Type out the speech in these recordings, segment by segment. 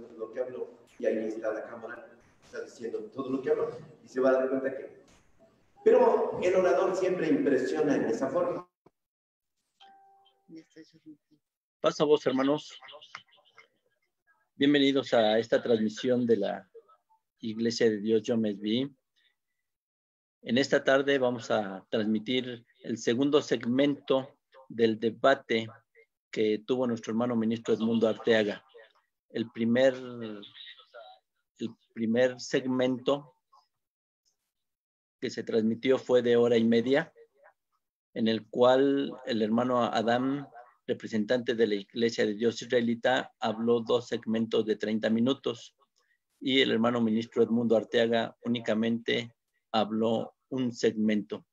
menos lo que hablo, y ahí está la cámara, está diciendo todo lo que hablo, y se va a dar cuenta que... Pero el orador siempre impresiona en esa forma. Pasa vos, hermanos. Bienvenidos a esta transmisión de la Iglesia de Dios Yo Me Vi. En esta tarde vamos a transmitir el segundo segmento del debate que tuvo nuestro hermano ministro Edmundo Arteaga. El primer segmento que se transmitió fue de 1:30, en el cual el hermano Adam, representante de la Iglesia de Dios Israelita, habló 2 segmentos de 30 minutos y el hermano ministro Edmundo Arteaga únicamente habló 1 segmento.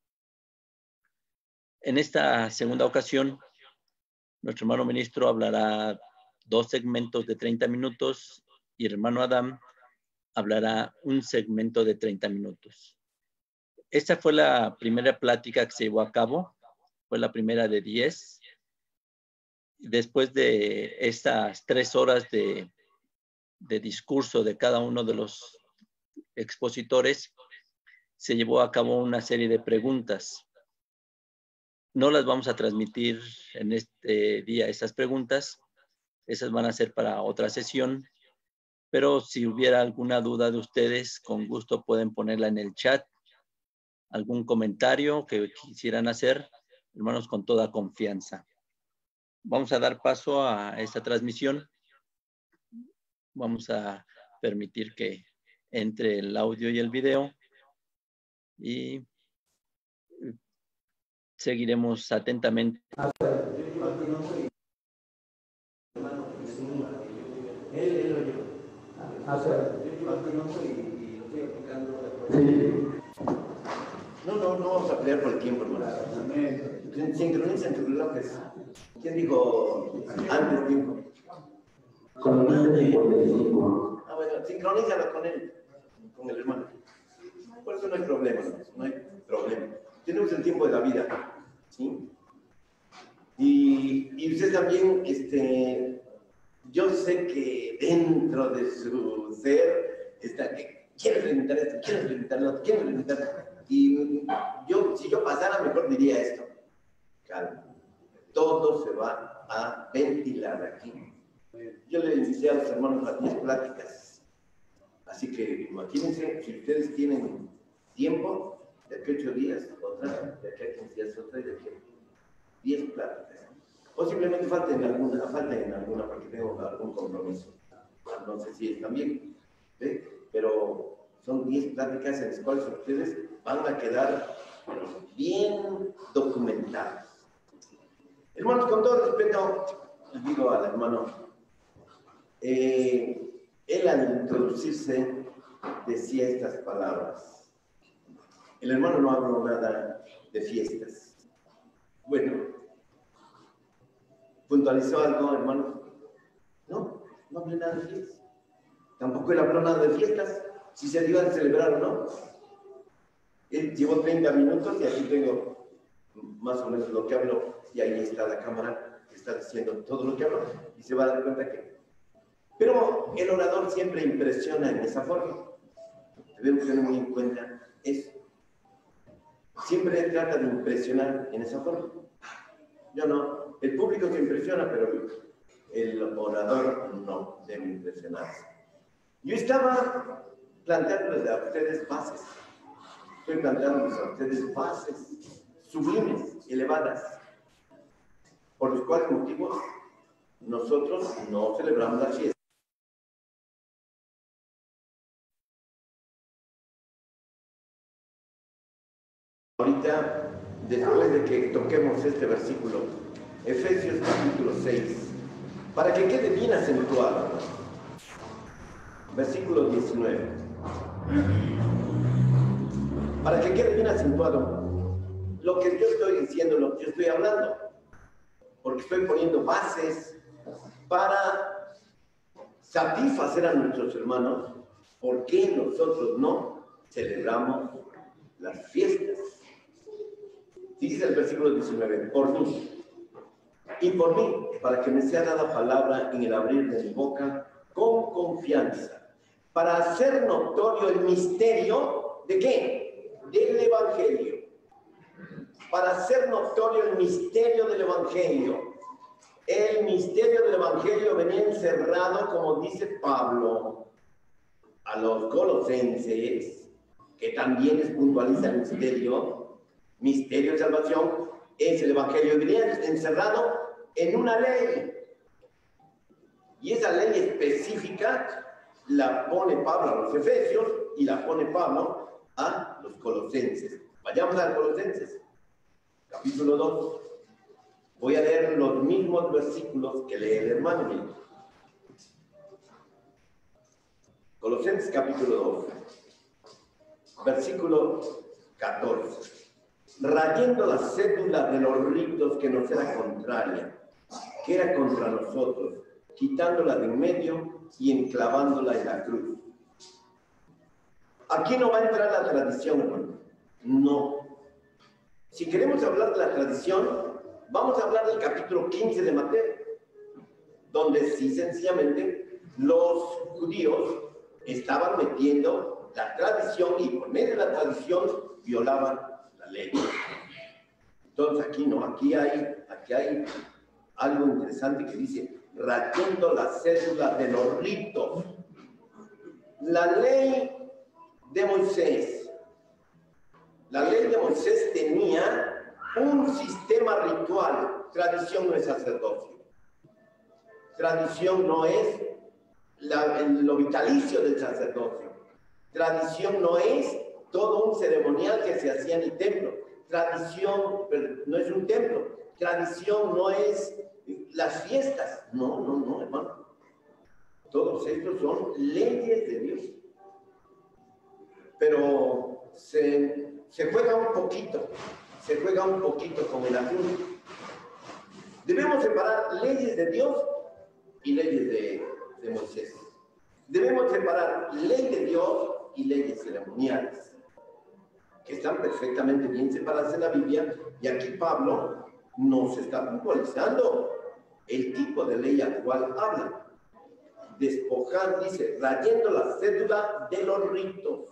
En esta segunda ocasión, nuestro hermano ministro hablará 2 segmentos de 30 minutos y el hermano Adam hablará 1 segmento de 30 minutos. Esta fue la primera plática que se llevó a cabo, fue la primera de 10. Después de estas 3 horas de discurso de cada uno de los expositores, se llevó a cabo una serie de preguntas. No las vamos a transmitir en este día, esas preguntas. Esas van a ser para otra sesión. Pero si hubiera alguna duda de ustedes, con gusto pueden ponerla en el chat. Algún comentario que quisieran hacer, hermanos, con toda confianza. Vamos a dar paso a esta transmisión. Vamos a permitir que entre el audio y el video y seguiremos atentamente. No vamos a pelear por el tiempo, hermano. Sincronicen tus relojes. ¿Quién dijo antes tiempo? Bueno, sincronízalo con él, con el hermano. Por eso no hay problema, no hay problema. Tenemos el tiempo de la vida, ¿sí? Y usted también, yo sé que dentro de su ser está que quiere preguntar esto, quiere preguntar lo otro, quiere preguntar. Y si yo pasara, mejor diría esto. Calma. Todo se va a ventilar aquí. Yo le invité a los hermanos a 10 pláticas. Así que imagínense, si ustedes tienen tiempo, de aquí a 8 días, otra, de aquí a 15 días, otra, y de aquí a 10 pláticas. Posiblemente falten alguna porque tengo algún compromiso. No sé si es también, ¿sí? Pero son 10 pláticas en las cuales ustedes van a quedar bien documentados. Hermanos, con todo respeto, les digo al hermano, él al introducirse decía estas palabras. El hermano no habló nada de fiestas. Bueno, ¿puntualizó algo, hermano? No hablé nada de fiestas. Tampoco él habló nada de fiestas, si se iban a celebrar o no. Él llevó 30 minutos y aquí tengo más o menos lo que hablo, y ahí está la cámara que está diciendo todo lo que hablo, y se va a dar cuenta que... Pero el orador siempre impresiona en esa forma. Debemos tener muy en cuenta eso. Siempre trata de impresionar en esa forma. Yo no. El público se impresiona, pero el orador no debe impresionarse. Yo estaba planteándoles a ustedes bases. Estoy planteándoles a ustedes bases sublimes, elevadas, por los cuales motivos nosotros no celebramos la fiesta. Ahorita, después de que toquemos este versículo, Efesios capítulo 6, para que quede bien acentuado, versículo 19, para que quede bien acentuado lo que yo estoy diciendo, lo que yo estoy hablando, porque estoy poniendo bases para satisfacer a nuestros hermanos por qué nosotros no celebramos las fiestas. Dice el versículo 19, por mí, y por mí, para que me sea dada palabra en el abrir de mi boca, con confianza, para hacer notorio el misterio ¿de qué? Del Evangelio. Para hacer notorio el misterio del Evangelio. El misterio del Evangelio venía encerrado, como dice Pablo, a los colosenses, que también puntualiza el misterio de salvación, es el Evangelio. Venía encerrado en una ley. Y esa ley específica la pone Pablo a los Efesios y la pone Pablo a los Colosenses. Vayamos a Colosenses, capítulo 2. Voy a leer los mismos versículos que lee el hermano. Colosenses, capítulo 2, versículo 14. Rayendo la cédula de los ritos que nos era contraria, que era contra nosotros, quitándola de en medio y enclavándola en la cruz. Aquí no va a entrar la tradición, hermano. No. Si queremos hablar de la tradición, vamos a hablar del capítulo 15 de Mateo, donde sí, sencillamente, los judíos estaban metiendo la tradición y por medio de la tradición violaban la ley. Entonces aquí no, aquí hay algo interesante que dice, rayando la cédula de los ritos. La ley de Moisés tenía un sistema ritual. Tradición no es sacerdocio. Tradición no es lo vitalicio del sacerdocio. Tradición no es todo un ceremonial que se hacía en el templo. Tradición no es un templo. Tradición no es las fiestas. No, hermano. Todos estos son leyes de Dios. Pero se juega un poquito con el asunto. Debemos separar leyes de Dios y leyes de Moisés. Debemos separar ley de Dios y leyes ceremoniales, que están perfectamente bien separadas en la Biblia, y aquí Pablo nos está puntualizando el tipo de ley al cual habla. Despojar, dice, rayando la cédula de los ritos.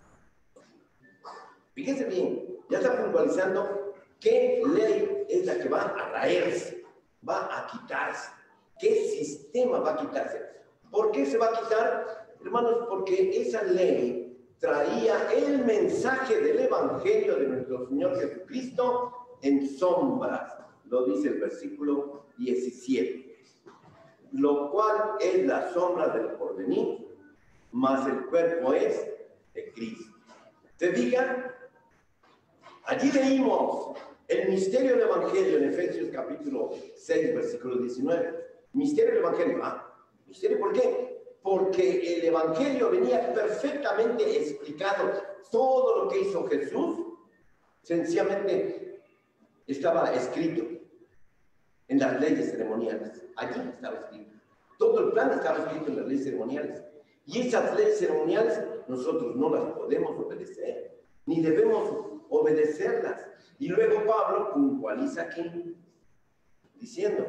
Fíjense bien, ya está puntualizando qué ley es la que va a raerse, va a quitarse, qué sistema va a quitarse. ¿Por qué se va a quitar? Hermanos, porque esa ley traía el mensaje del Evangelio de nuestro Señor Jesucristo en sombras, lo dice el versículo 17, lo cual es la sombra del porvenir, mas el cuerpo es de Cristo. ¿Se fijan? Allí leímos el misterio del Evangelio en Efesios capítulo 6, versículo 19. Misterio del Evangelio. ¿Misterio por qué? Porque el Evangelio venía perfectamente explicado. Todo lo que hizo Jesús, sencillamente estaba escrito en las leyes ceremoniales. Allí estaba escrito. Todo el plan estaba escrito en las leyes ceremoniales. Y esas leyes ceremoniales nosotros no las podemos obedecer, ni debemos obedecerlas. Y luego Pablo puntualiza aquí, diciendo,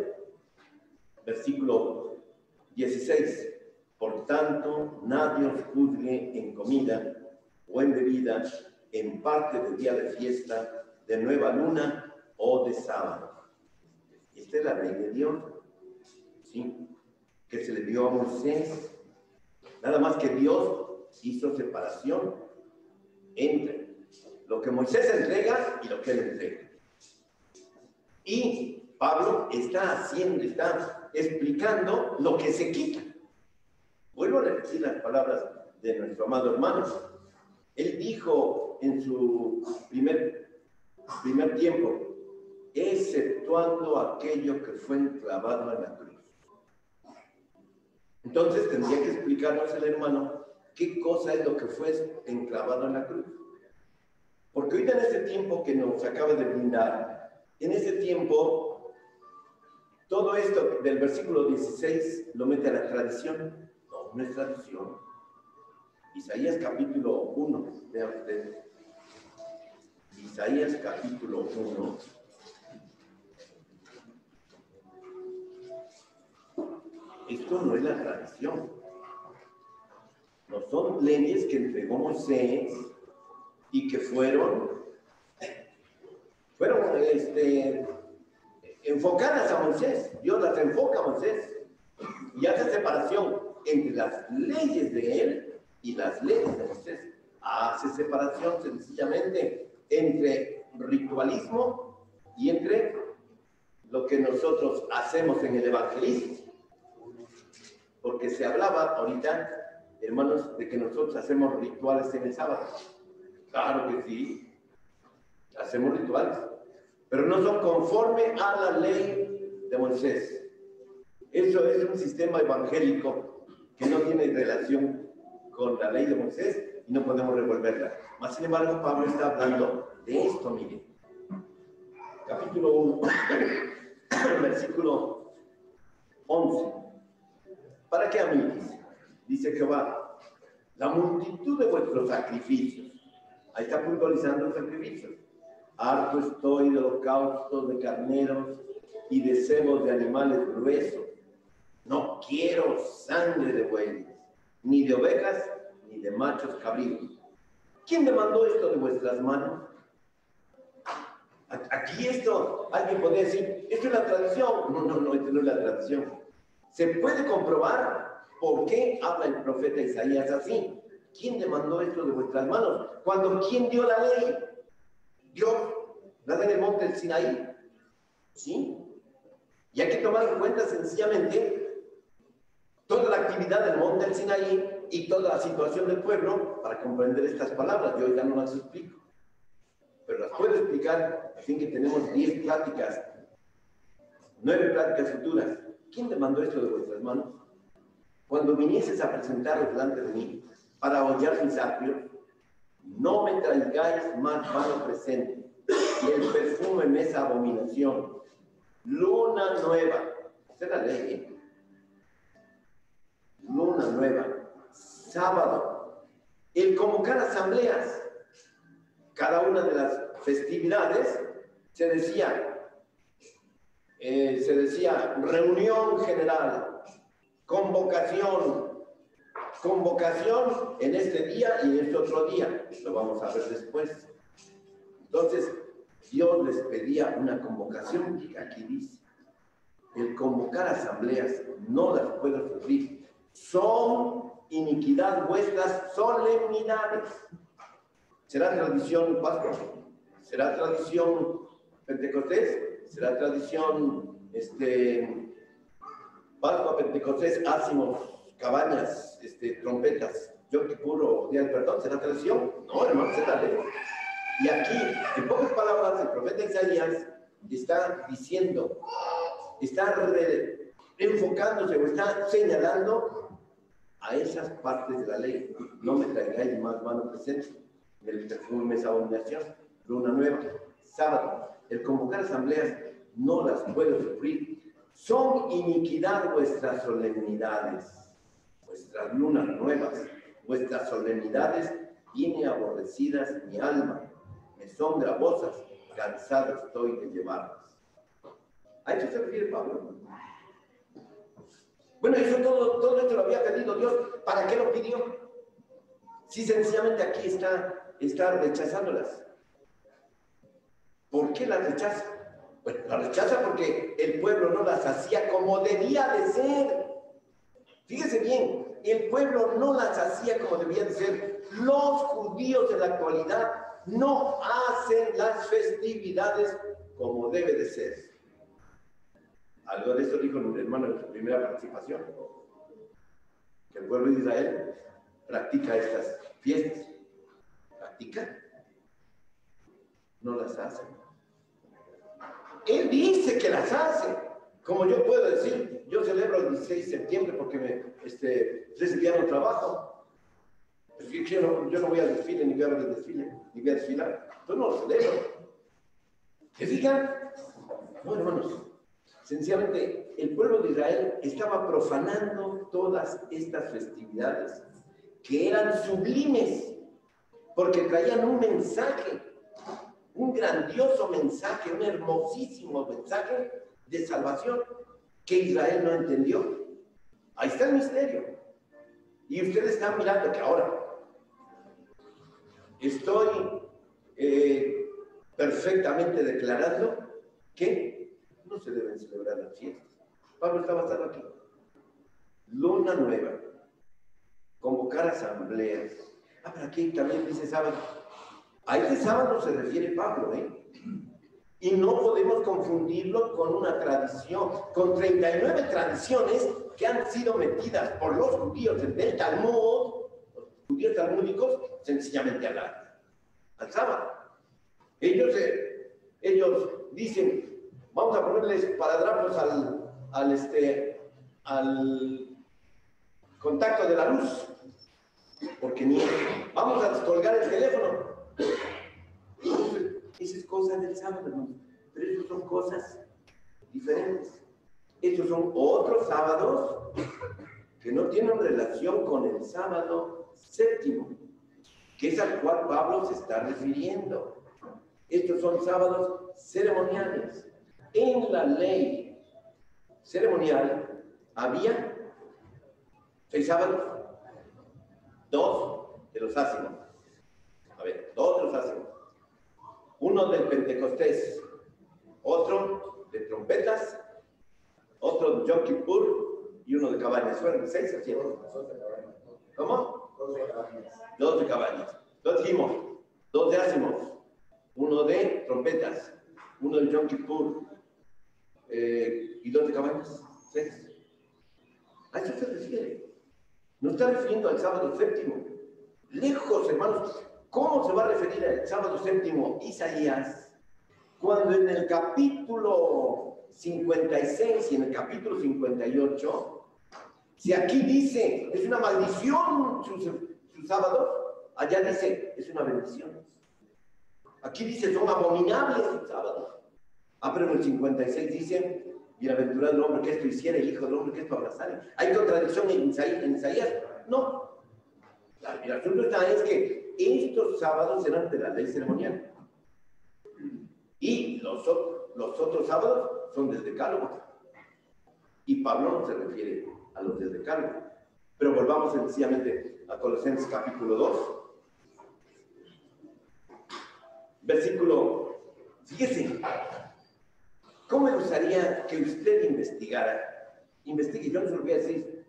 versículo 16, por tanto, nadie os juzgue en comida o en bebida, en parte del día de fiesta, de nueva luna o de sábado. Esta es la ley de Dios, ¿sí?, que se le dio a Moisés. Nada más que Dios hizo separación entre lo que Moisés entrega y lo que él entrega. Y Pablo está explicando lo que se quita. Vuelvo a repetir las palabras de nuestro amado hermano. Él dijo en su primer tiempo, exceptuando aquello que fue enclavado en la cruz. Entonces tendría que explicarnos el hermano qué cosa es lo que fue enclavado en la cruz. Porque ahorita en este tiempo que nos acaba de brindar, en ese tiempo, todo esto del versículo 16 lo mete a la tradición. No es tradición. Isaías capítulo 1, vean ustedes. Isaías capítulo 1. Esto no es la tradición. son leyes que entregó Moisés y que fueron enfocadas a Moisés. Dios las enfoca a Moisés y hace separación entre las leyes de él y las leyes de Moisés. Hace separación sencillamente entre ritualismo y entre lo que nosotros hacemos en el evangelismo. Porque se hablaba ahorita, hermanos, de que nosotros hacemos rituales en el sábado. Claro que sí, hacemos rituales, pero no son conforme a la ley de Moisés. Eso es un sistema evangélico que no tiene relación con la ley de Moisés y no podemos revolverla. Mas, sin embargo, Pablo está hablando de esto, miren. Capítulo 1, versículo 11. ¿Para qué a mí? Dice Jehová, la multitud de vuestros sacrificios. Ahí está puntualizando los sacrificios. Harto estoy de holocaustos de carneros y de cebos de animales gruesos. No quiero sangre de bueyes, ni de ovejas, ni de machos cabríos. ¿Quién demandó esto de vuestras manos? Aquí esto, alguien podría decir, esto es la tradición. No, esto no es la tradición. Se puede comprobar por qué habla el profeta Isaías así. ¿Quién demandó esto de vuestras manos? Cuando ¿quién dio la ley? Dios, la ley del monte del Sinaí. ¿Sí? Y hay que tomar en cuenta sencillamente toda la actividad del monte del Sinaí y toda la situación del pueblo para comprender estas palabras. Yo ya no las explico, pero las puedo explicar, así que tenemos 10 pláticas, 9 pláticas futuras. ¿Quién demandó esto de vuestras manos? Cuando vinieses a presentaros delante de mí para hollar mis atrios, no me traigáis más vano presente, y el perfume me es abominación. Luna nueva, esa es la ley, ¿eh? Luna nueva, sábado, el convocar asambleas. Cada una de las festividades se decía reunión general, convocación en este día y en este otro día. Lo vamos a ver después. Entonces, Dios les pedía una convocación, que aquí dice, el convocar asambleas no las puedo sufrir. Son iniquidad vuestras solemnidades. ¿Será tradición Pascua? ¿Será tradición Pentecostés? ¿Será tradición Pascua, Pentecostés, ácimos, cabañas, trompetas, Yom Kippur o Día del Perdón? ¿Será tradición? No, hermano, es la ley. Y aquí, en pocas palabras, el profeta Isaías está diciendo, está enfocándose o está señalando a esas partes de la ley. No me traigáis más mano presente. El perfume es abominación. Luna nueva, sábado. El convocar asambleas no las puedo sufrir. Son iniquidad vuestras solemnidades, vuestras lunas nuevas, vuestras solemnidades tiene aborrecidas mi alma. Me son gravosas, cansado estoy de llevarlas. ¿A eso se refiere Pablo? Bueno, eso todo esto lo había pedido Dios. ¿Para qué lo pidió? Si sencillamente aquí está rechazándolas. ¿Por qué las rechaza? Bueno, las rechaza porque el pueblo no las hacía como debía de ser. Fíjese bien, el pueblo no las hacía como debía de ser. Los judíos de la actualidad no hacen las festividades como debe de ser. Algo de eso dijo el hermano en su primera participación, que el pueblo de Israel practica estas fiestas. ¿Practica? No las hace. Él dice que las hace. Como yo puedo decir, yo celebro el 16 de septiembre porque ese día no trabajo. Yo no voy al desfile, ni voy a ver el desfile, ni voy a desfilar. Yo no lo celebro. ¿Se fijan? No, hermanos. Sencillamente, el pueblo de Israel estaba profanando todas estas festividades que eran sublimes, porque traían un mensaje, un grandioso mensaje, un hermosísimo mensaje de salvación que Israel no entendió. Ahí está el misterio. Y ustedes están mirando que ahora estoy perfectamente declarando que no se deben celebrar las fiestas. Pablo está basado aquí. Luna nueva. Convocar asambleas. Pero aquí también dice sábado. A este sábado se refiere Pablo, Y no podemos confundirlo con una tradición, con 39 tradiciones que han sido metidas por los judíos del Talmud, los judíos talmúdicos, sencillamente al sábado. Ellos dicen, vamos a ponerles paradrapos al contacto de la luz, porque ni vamos a descolgar el teléfono. Esa es cosa del sábado, hermanos. Pero esas son cosas diferentes. Estos son otros sábados que no tienen relación con el sábado séptimo, que es al cual Pablo se está refiriendo. Estos son sábados ceremoniales. En la ley ceremonial había 6 sábados. 2 de los ácimos. A ver, 2 de los ácimos. Uno del Pentecostés, otro de trompetas, otro de Yom Kippur y uno de cabañas. ¿Fueron 6 o 7? ¿Cómo? 2 de cabañas. Entonces dijimos, 2 de ácimos, uno de trompetas, uno de Yom Kippur y 2 de cabañas. 6. A eso se refiere. No está refiriendo al sábado séptimo. Lejos, hermanos. ¿Cómo se va a referir al sábado séptimo Isaías cuando en el capítulo 56 y en el capítulo 58, si aquí dice es una maldición su sábado, allá dice es una bendición? Aquí dice son abominables sus sábados. Pero en el 56 dice bienaventurado el hombre que esto hiciera, el hijo del hombre que esto abrazara. ¿Hay contradicción en Isaías? No. El asunto es que estos sábados eran de la ley ceremonial. Y los otros sábados son del decálogo. Y Pablo no se refiere a los del decálogo. Pero volvamos sencillamente a Colosenses capítulo 2. Versículo, fíjese, ¿cómo me gustaría que usted investigara? Investigue, yo no se lo voy a decir.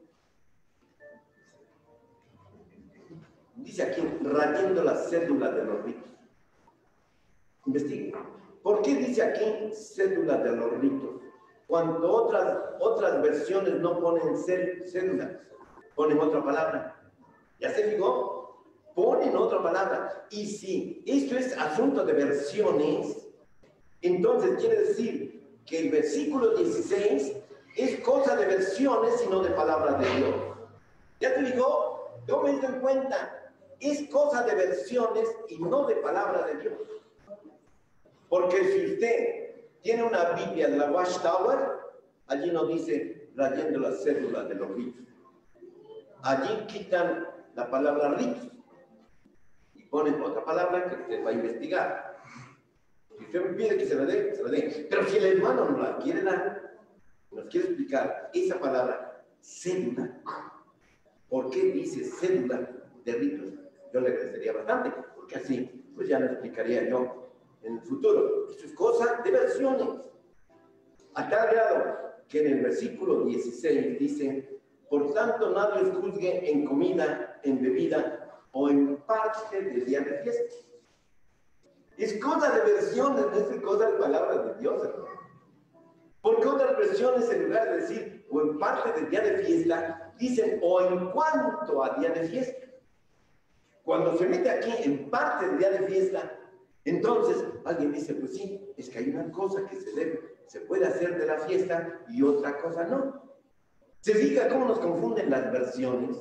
Dice aquí, rayando la cédula de los ritos. Investigue. ¿Por qué dice aquí cédula de los ritos? Cuando otras versiones no ponen cédula, ponen otra palabra. ¿Ya se fijó? Ponen otra palabra. Y si esto es asunto de versiones, entonces quiere decir que el versículo 16 es cosa de versiones y no de palabra de Dios. ¿Ya se fijó? Tómenlo en cuenta. Es cosa de versiones y no de palabra de Dios. Porque si usted tiene una Biblia de la Watchtower, allí no dice rayando la cédula de los ritos. Allí quitan la palabra ritos y ponen otra palabra que usted va a investigar. Si usted me pide que se la dé, se la dé. Pero si el hermano nos la quiere dar, nos quiere explicar esa palabra cédula, ¿por qué dice cédula de ritos? Yo le agradecería bastante, porque así pues ya lo explicaría yo en el futuro. Esto es cosa de versiones. A tal grado que en el versículo 16 dice, por tanto nadie os juzgue en comida, en bebida o en parte del día de fiesta. Es cosa de versiones, no es cosa de palabras de Dios, hermano. Porque otras versiones, en lugar de decir o en parte del día de fiesta, dicen o en cuanto a día de fiesta. Cuando se mete aquí en parte del día de fiesta, entonces alguien dice, pues sí, es que hay una cosa que se puede hacer de la fiesta y otra cosa no. ¿Se fija cómo nos confunden las versiones?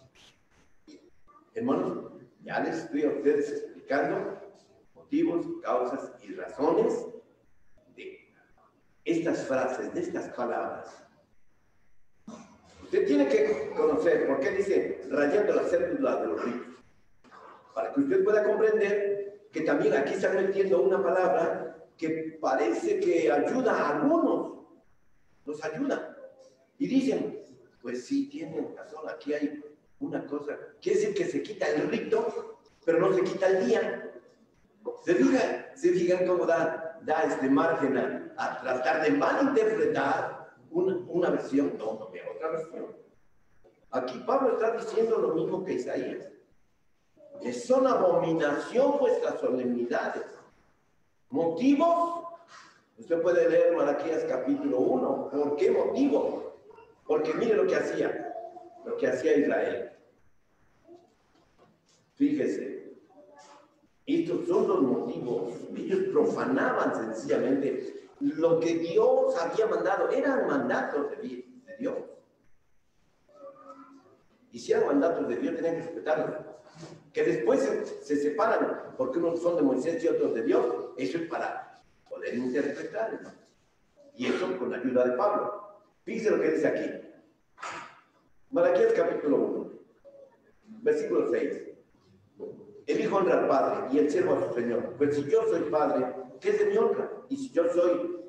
Hermanos, ya les estoy a ustedes explicando motivos, causas y razones de estas frases, de estas palabras. Usted tiene que conocer por qué dice rayando la cédula de los ritos. Para que usted pueda comprender que también aquí están metiendo una palabra que parece que ayuda a algunos, los ayuda. Y dicen, pues sí, tienen razón, aquí hay una cosa. Quiere decir que se quita el rito, pero no se quita el día. ¿Se fijan cómo da este margen a tratar de malinterpretar una versión? No veo otra versión. Aquí Pablo está diciendo lo mismo que Isaías. Que son abominación vuestras solemnidades. ¿Motivos? Usted puede leer Malaquías capítulo 1. ¿Por qué motivo? Porque mire lo que hacía Israel. Fíjese, estos son los motivos. Ellos profanaban sencillamente lo que Dios había mandado. Eran mandatos de Dios. Y si eran mandatos de Dios, tenían que respetarlos. Que después se separan, porque unos son de Moisés y otros de Dios. Eso es para poder interpretar. Y eso con la ayuda de Pablo. Fíjense lo que dice aquí. Malaquías capítulo 1, versículo 6. El hijo honra al padre y el siervo a su señor. Pues si yo soy padre, ¿qué es de mi honra? Y si yo soy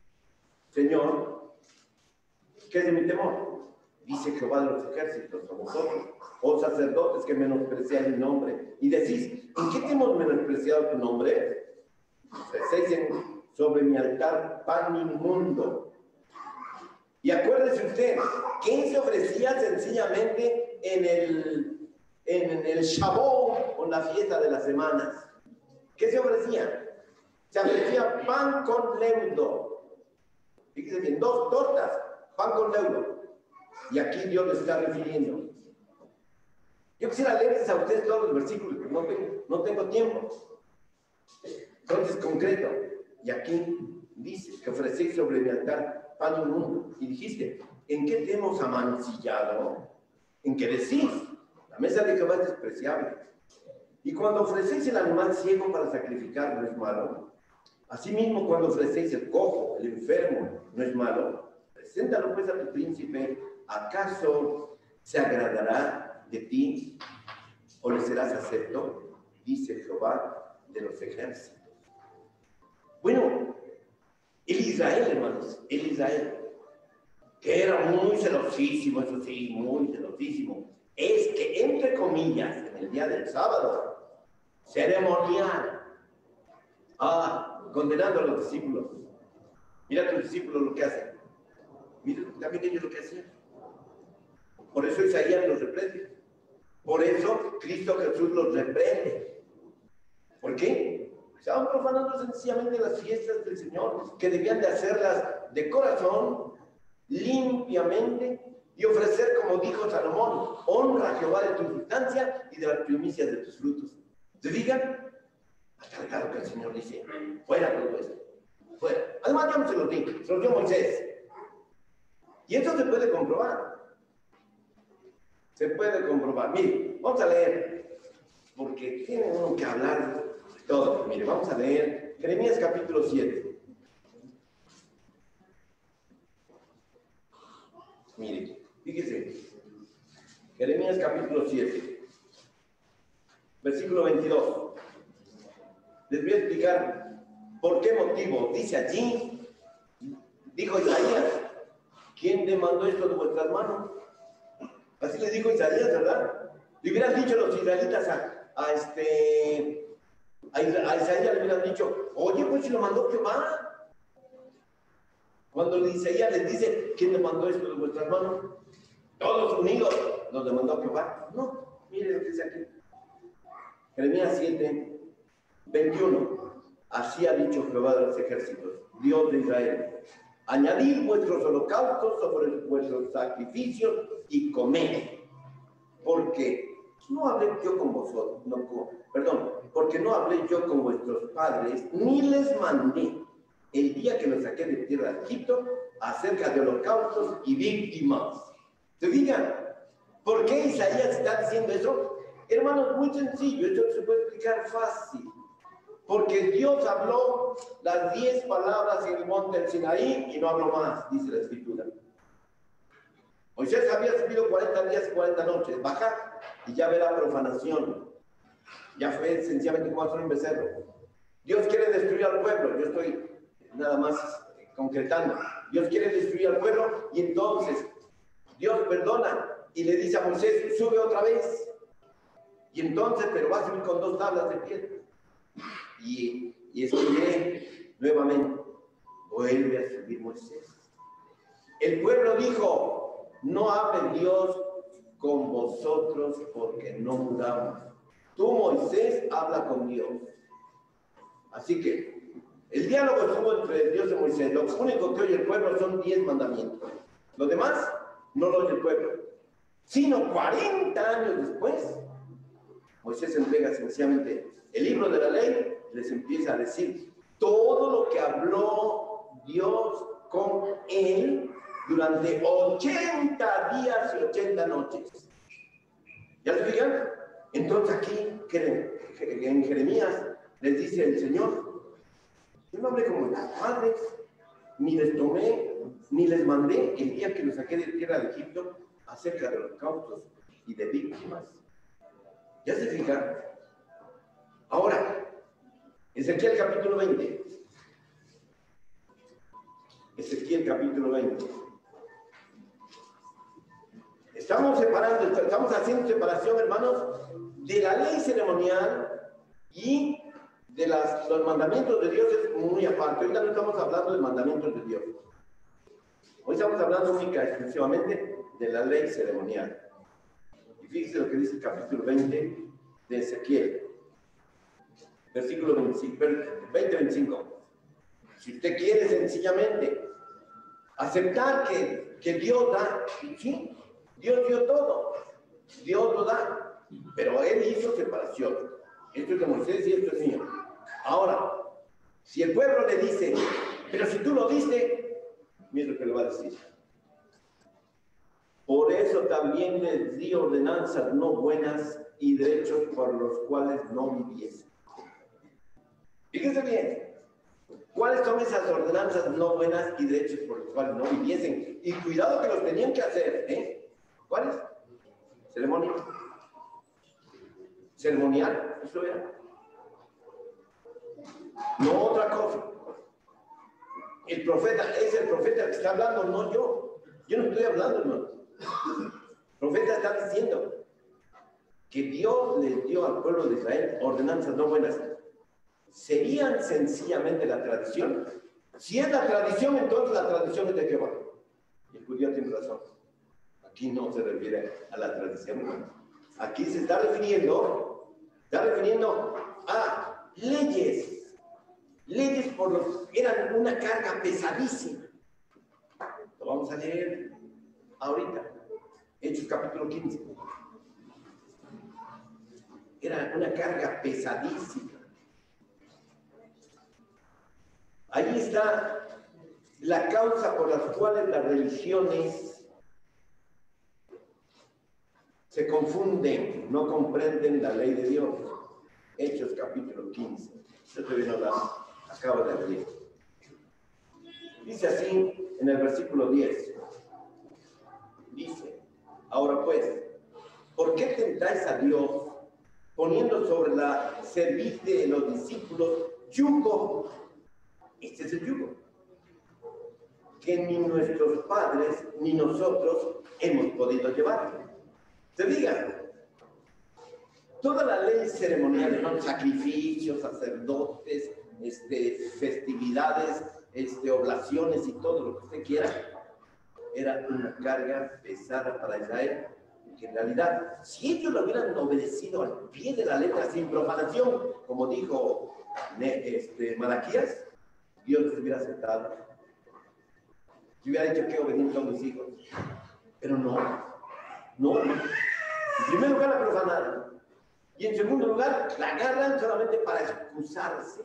señor, ¿qué es de mi temor? Dice Jehová de los ejércitos a vosotros, oh sacerdotes que menospreciáis mi nombre. Y decís, ¿en qué te hemos menospreciado tu nombre? Ofrecéis sobre mi altar pan inmundo. Y acuérdese usted, ¿quién se ofrecía sencillamente en el Shavuot, o la fiesta de las semanas? ¿Qué se ofrecía? Se ofrecía pan con leudo. Fíjese bien, 2 tortas, pan con leudo. Y aquí Dios le está refiriendo. Yo quisiera leerles a ustedes todos los versículos, pero no tengo tiempo. Entonces, concreto. Y aquí dice que ofrecéis sobre mi altar pan inmundo. Y dijiste, ¿en qué te hemos amancillado? ¿En qué decís? La mesa de Jehová es despreciable. Y cuando ofrecéis el animal ciego para sacrificar, ¿no es malo? Asimismo, cuando ofrecéis el cojo, el enfermo, ¿no es malo? Preséntalo pues a tu príncipe. ¿Acaso se agradará de ti o le serás acepto? Dice Jehová de los ejércitos. Bueno, el Israel, hermanos, el Israel, que era muy celosísimo, eso sí, muy celosísimo, es que, entre comillas, en el día del sábado, ceremonial, condenando a los discípulos. Mira a tus discípulos lo que hacen. Mira también ellos lo que hacían. Por eso Isaías los reprende. Por eso Cristo Jesús los reprende. ¿Por qué? Estaban profanando sencillamente las fiestas del Señor, que debían de hacerlas de corazón, limpiamente, y ofrecer, como dijo Salomón, honra a Jehová de tu sustancia y de las primicias de tus frutos. ¿Se digan? Hasta el grado que el Señor dice, fuera todo esto, fuera. Además, yo no se lo di, se lo dio Moisés. Y esto se puede comprobar. Se puede comprobar. Mire, vamos a leer, porque tiene uno que hablar de todo. Mire, vamos a leer Jeremías capítulo 7. Mire, fíjese, Jeremías capítulo 7, versículo 22. Les voy a explicar por qué motivo. Dice allí, dijo Isaías, ¿quién demandó esto de vuestras manos? Así les dijo Isaías, ¿verdad? Le hubieran dicho los israelitas a Isaías, le hubieran dicho, oye, pues si lo mandó Jehová. Cuando Isaías les dice, ¿quién demandó esto de vuestras manos? Todos unidos los demandó Jehová. No, mire lo que dice aquí. Jeremías 7, 21. Así ha dicho Jehová de los ejércitos, Dios de Israel. Añadid vuestros holocaustos sobre vuestros sacrificios y comed. Porque no hablé yo con vosotros, porque no hablé yo con vuestros padres, ni les mandé el día que los saqué de tierra de Egipto acerca de holocaustos y víctimas. ¿Se digan? ¿Por qué Isaías está diciendo eso? Hermanos, muy sencillo, esto se puede explicar fácil. Porque Dios habló las 10 palabras en el monte del Sinaí y no habló más, dice la Escritura. Moisés había subido 40 días y 40 noches, baja y ya ve la profanación. Ya fue sencillamente como hacer un becerro. Dios quiere destruir al pueblo, yo estoy nada más concretando. Dios quiere destruir al pueblo y entonces Dios perdona y le dice a Moisés, sube otra vez. Y entonces, pero va a subir con 2 tablas de piedra. Y escribiré nuevamente. Vuelve a subir Moisés. El pueblo dijo, no hable Dios con vosotros porque no mudamos. Tú, Moisés, habla con Dios. Así que el diálogo estuvo entre Dios y Moisés. Lo único que oye el pueblo son 10 mandamientos. Lo demás no lo oye el pueblo. Sino 40 años después, Moisés entrega sencillamente el libro de la ley, les empieza a decir todo lo que habló Dios con él durante 80 días y 80 noches. ¿Ya se fijan? Entonces aquí, en Jeremías, les dice el Señor, yo no hablé como las padres, ni les tomé, ni les mandé el día que los saqué de tierra de Egipto acerca de holocaustos y de víctimas. ¿Ya se fijan? Ahora, Ezequiel capítulo 20. Ezequiel capítulo 20. Estamos haciendo separación, hermanos, de la ley ceremonial y de los mandamientos de Dios es muy aparte. Ahorita no estamos hablando de mandamientos de Dios. Hoy estamos hablando única exclusivamente de la ley ceremonial. Y fíjense lo que dice el capítulo 20 de Ezequiel. Versículo 20-25. Si usted quiere sencillamente aceptar que Dios da, sí, Dios dio todo, Dios lo da, pero Él hizo separación. Esto es de Moisés y esto es mío. Ahora, si el pueblo le dice, pero si tú lo diste, mira lo que le va a decir. Por eso también les di ordenanzas no buenas y derechos por los cuales no viviesen. Fíjense bien, ¿cuáles son esas ordenanzas no buenas y derechos por los cuales no viviesen? Y cuidado que los tenían que hacer, ¿eh? ¿Cuáles? Ceremonial. Ceremonial, eso era. No otra cosa. El profeta es el profeta que está hablando, no yo. Yo no estoy hablando, hermano. El profeta está diciendo que Dios les dio al pueblo de Israel ordenanzas no buenas. ¿Serían sencillamente la tradición? Si es la tradición, entonces la tradición es de Jehová. Y el judío tiene razón. Aquí no se refiere a la tradición, hermano. Aquí se está refiriendo a leyes. Leyes por los que eran una carga pesadísima. Lo vamos a leer ahorita. Hechos capítulo 15. Era una carga pesadísima. Ahí está la causa por las cuales las religiones se confunden, no comprenden la ley de Dios. Hechos capítulo 15. Yo todavía no la acabo de leer. Dice así en el versículo 10. Dice, ahora pues, ¿por qué tentáis a Dios poniendo sobre la cerviz de los discípulos yugo? Este es el yugo que ni nuestros padres ni nosotros hemos podido llevar. Se diga, toda la ley ceremonial, ¿no? Sacrificios, sacerdotes, festividades, oblaciones y todo lo que usted quiera, era una carga pesada para Israel. Que en realidad, si ellos lo hubieran obedecido al pie de la letra sin profanación, como dijo Malaquías, Dios les hubiera aceptado. Yo hubiera dicho que obedecen son mis hijos. Pero no. En primer lugar, la profanaron. Y en segundo lugar, la agarran solamente para excusarse.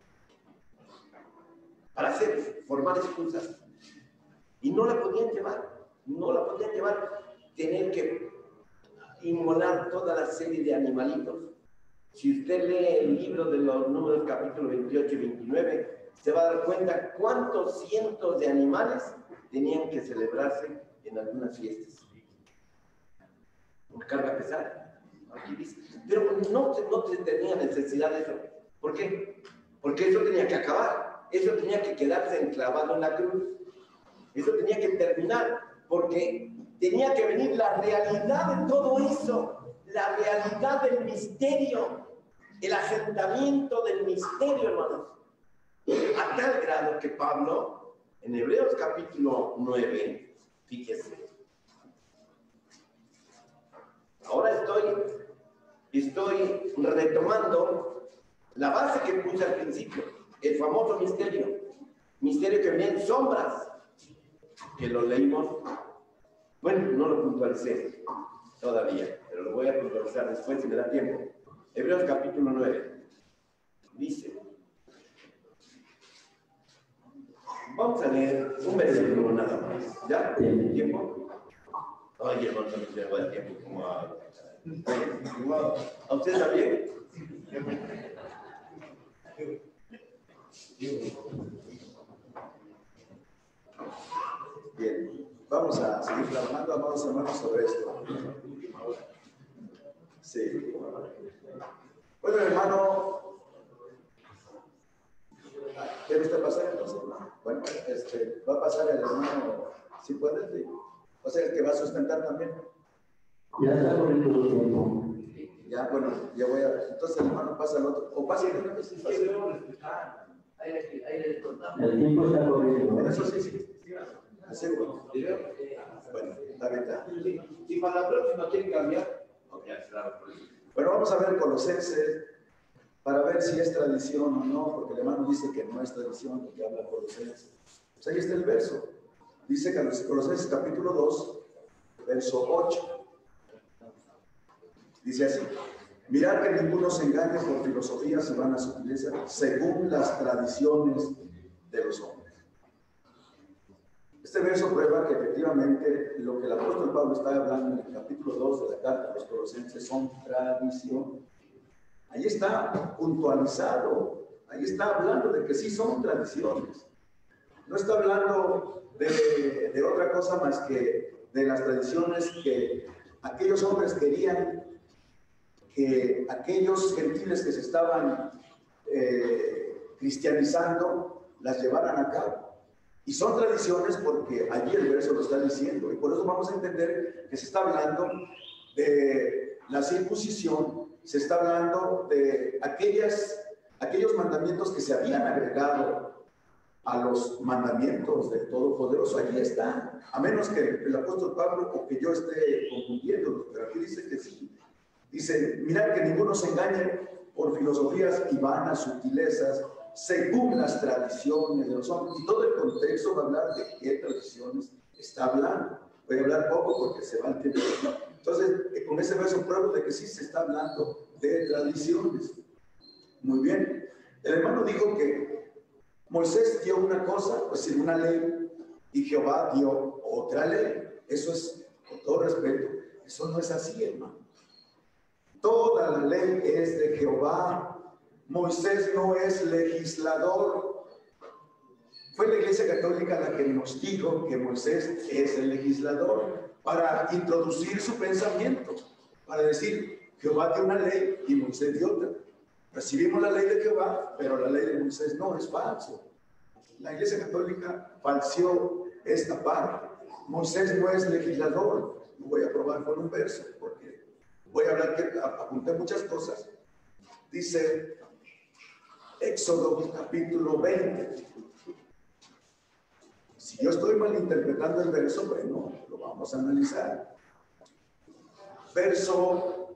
Para formar excusas. Y no la podían llevar. Tener que inmolar toda la serie de animalitos. Si usted lee el libro de los Números capítulo 28 y 29, se va a dar cuenta cuántos cientos de animales tenían que celebrarse en algunas fiestas. Una carga pesada, aquí dice. Pero no tenía necesidad de eso. ¿Por qué? Porque eso tenía que acabar. Eso tenía que quedarse enclavado en la cruz. Eso tenía que terminar. Porque tenía que venir la realidad de todo eso, la realidad del misterio, el asentamiento del misterio, hermanos. A tal grado que Pablo, en Hebreos capítulo 9, fíjese, ahora estoy retomando la base que puse al principio, el famoso misterio que venía en sombras, que lo leímos. Bueno, no lo puntualicé todavía, pero lo voy a puntualizar después si me da tiempo. Hebreos capítulo 9 dice, vamos a leer un versículo nada más. ¿Ya? ¿Tiempo? Ay, hermano, no me lleva el tiempo como a ustedes también. Bien, vamos a seguir trabajando, amados hermanos, sobre esto. Sí. Bueno, hermano, ¿qué me está pasando entonces, hermano? Bueno, va a pasar el hermano, si puedes, sí. O sea, el que va a sustentar también. Ya está corriendo el tiempo. Ya, bueno, ya voy a. Entonces el hermano pasa al otro. O pasa de una vez. El tiempo está corriendo. En eso sí. ¿Seguro? Bueno, está bien. Si para la próxima quieren cambiar, bueno, vamos a ver Colosenses para ver si es tradición o no, porque el hermano dice que no es tradición, porque habla Colosenses. Pues ahí está el verso. Dice Colosenses capítulo 2, verso 8. Dice así: mirad que ninguno se engañe por filosofías y vanas sutilezas, según las tradiciones de los hombres. Este verso prueba que efectivamente lo que el apóstol Pablo está hablando en el capítulo 2 de la carta a los Colosenses son tradiciones. Ahí está puntualizado, ahí está hablando de que sí son tradiciones. No está hablando de otra cosa más que de las tradiciones que aquellos hombres querían que aquellos gentiles que se estaban cristianizando las llevaran a cabo. Y son tradiciones porque allí el verso lo está diciendo. Y por eso vamos a entender que se está hablando de la circuncisión, se está hablando de aquellos mandamientos que se habían agregado a los mandamientos del Todopoderoso. Allí está. A menos que el apóstol Pablo o que yo esté confundiendo, pero aquí dice que sí. Dice, mirad que ninguno se engañe por filosofías y vanas sutilezas, según las tradiciones de los hombres. Y todo el contexto va a hablar de qué tradiciones está hablando. Voy a hablar poco porque se va a entender. Entonces, con ese verso pruebo de que sí se está hablando de tradiciones. Muy bien. El hermano dijo que Moisés dio una cosa, pues sí, una ley, y Jehová dio otra ley. Eso es, con todo respeto, eso no es así, hermano. Toda la ley es de Jehová. Moisés no es legislador. Fue la Iglesia Católica la que nos dijo que Moisés es el legislador para introducir su pensamiento, para decir, Jehová dio una ley y Moisés dio otra. Recibimos la ley de Jehová, pero la ley de Moisés no, es falso. La Iglesia Católica falseó esta parte. Moisés no es legislador. Lo voy a probar con un verso, porque voy a hablar que apunté muchas cosas. Dice Éxodo capítulo 20. Si yo estoy malinterpretando el verso, bueno, lo vamos a analizar. Verso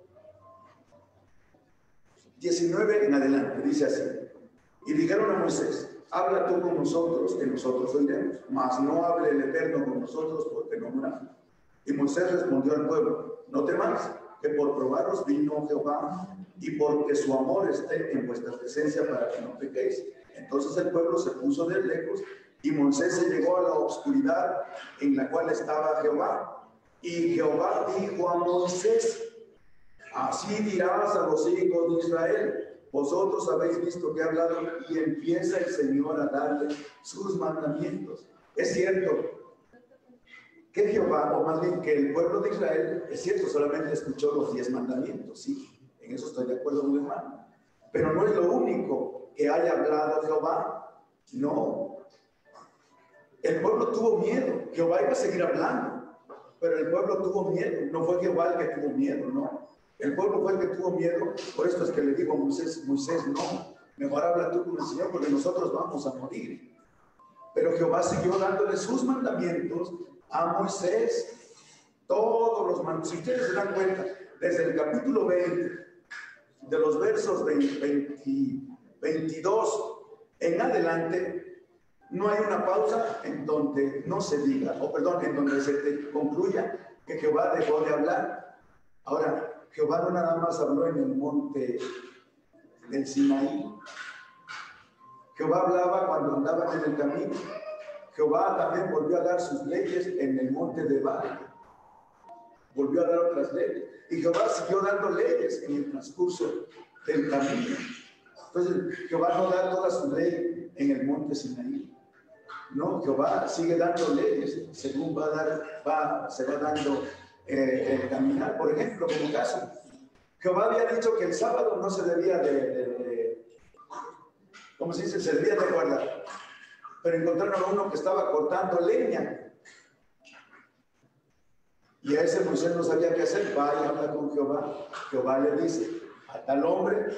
19 en adelante, dice así. Y dijeron a Moisés, habla tú con nosotros, que nosotros oiremos, mas no hable el Eterno con nosotros, porque no moramos. Y Moisés respondió al pueblo, no temáis, que por probaros vino Jehová, y porque su amor esté en vuestra presencia para que no pequéis. Entonces el pueblo se puso de lejos, y Moisés se llegó a la oscuridad en la cual estaba Jehová. Y Jehová dijo a Moisés, así dirás a los hijos de Israel, vosotros habéis visto que he hablado, y empieza el Señor a darle sus mandamientos. Es cierto que Jehová, o más bien que el pueblo de Israel, es cierto, solamente escuchó los 10 mandamientos, sí, en eso estoy de acuerdo con mi hermano, pero no es lo único que haya hablado Jehová, no. El pueblo tuvo miedo, Jehová iba a seguir hablando, pero el pueblo tuvo miedo. No fue Jehová el que tuvo miedo, no. El pueblo fue el que tuvo miedo. Por esto es que le digo a Moisés, no, mejor habla tú con el Señor porque nosotros vamos a morir. Pero Jehová siguió dándole sus mandamientos a Moisés. Todos los mandamientos. Si ustedes se dan cuenta, desde el capítulo 20, de los versos 22 en adelante, no hay una pausa en donde no se diga, en donde se te concluya que Jehová dejó de hablar. Ahora, Jehová no nada más habló en el monte del Sinaí. Jehová hablaba cuando andaban en el camino. Jehová también volvió a dar sus leyes en el monte de Valle. Volvió a dar otras leyes. Y Jehová siguió dando leyes en el transcurso del camino. Entonces, Jehová no da toda su ley en el monte Sinaí. No, Jehová sigue dando leyes según se va dando el caminar. Por ejemplo, como caso, Jehová había dicho que el sábado no se debía ¿cómo se dice? Se debía de guardar. Pero encontraron a uno que estaba cortando leña. Y a ese Moisés no sabía qué hacer. Vaya, habla con Jehová. Jehová le dice, a tal hombre,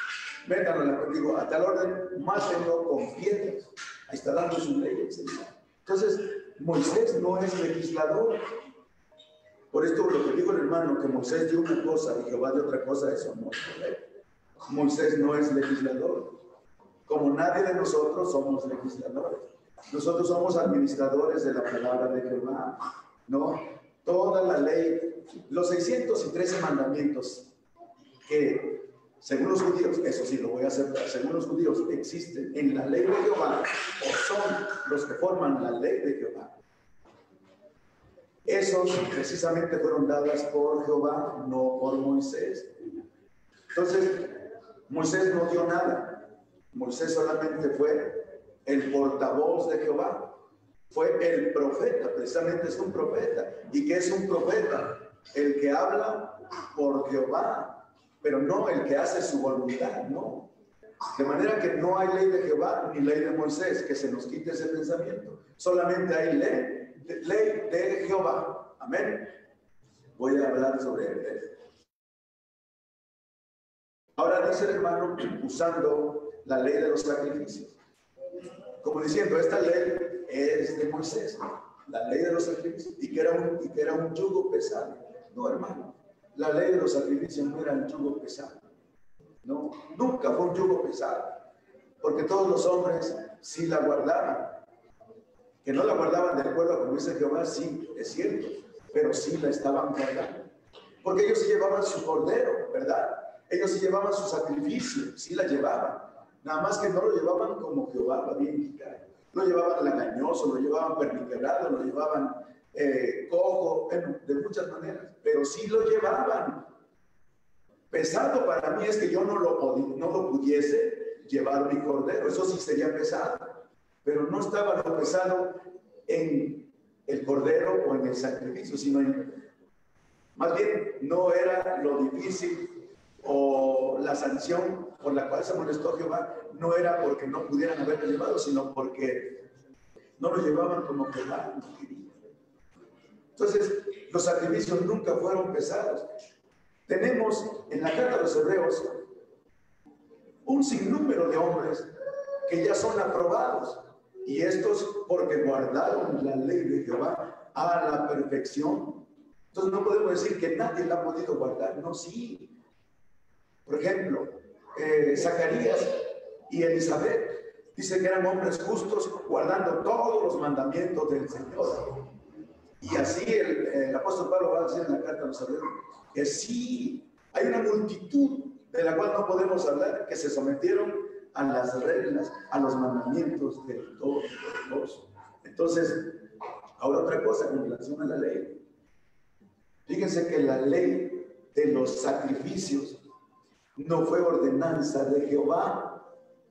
a tal orden, mátenlo con piedras. Ahí está dando sus leyes. Entonces, Moisés no es legislador. Por esto lo que dijo el hermano, que Moisés dio una cosa y Jehová de otra cosa, eso no es correcto. Moisés no es legislador. Como nadie de nosotros somos legisladores. Nosotros somos administradores de la palabra de Jehová. No, toda la ley, los 613 mandamientos que, según los judíos, eso sí lo voy a aceptar, según los judíos existen en la ley de Jehová, o son los que forman la ley de Jehová. Esos precisamente fueron dadas por Jehová, no por Moisés. Entonces, Moisés no dio nada. Moisés solamente fue el portavoz de Jehová. Fue el profeta, precisamente es un profeta. ¿Y qué es un profeta? El que habla por Jehová, pero no el que hace su voluntad, no. De manera que no hay ley de Jehová ni ley de Moisés, que se nos quite ese pensamiento. Solamente hay ley de Jehová. Amén. Voy a hablar sobre él. Ahora dice el hermano, usando la ley de los sacrificios. Como diciendo, esta ley es de Moisés, la ley de los sacrificios, y que era un yugo pesado. No, hermano, la ley de los sacrificios no era un yugo pesado. No, nunca fue un yugo pesado, porque todos los hombres sí la guardaban. Que no la guardaban de acuerdo a como dice Jehová, sí, es cierto, pero sí la estaban guardando. Porque ellos sí llevaban su cordero, ¿verdad? Ellos sí llevaban su sacrificio, sí la llevaban. Nada más que no lo llevaban como Jehová lo había indicado. Lo llevaban lagañoso, lo llevaban perniquebrado, lo llevaban cojo, bueno, de muchas maneras, pero sí lo llevaban. Pesado para mí es que yo no lo pudiese llevar mi cordero, eso sí sería pesado, pero no estaba lo pesado en el cordero o en el sacrificio, sino más bien no era lo difícil o la sanción por la cual se molestó Jehová, no era porque no pudieran haberlo llevado, sino porque no lo llevaban como Jehová lo quería. Entonces, los sacrificios nunca fueron pesados. Tenemos en la carta de los Hebreos un sinnúmero de hombres que ya son aprobados, y estos porque guardaron la ley de Jehová a la perfección. Entonces no podemos decir que nadie la ha podido guardar, no, sí. Por ejemplo, Zacarías y Elizabeth dice que eran hombres justos guardando todos los mandamientos del Señor. Y así el apóstol Pablo va a decir en la carta a los Hebreos que sí, hay una multitud de la cual no podemos hablar, que se sometieron a las reglas, a los mandamientos del Todopoderoso. Entonces, ahora otra cosa con relación a la ley. Fíjense que la ley de los sacrificios no fue ordenanza de Jehová.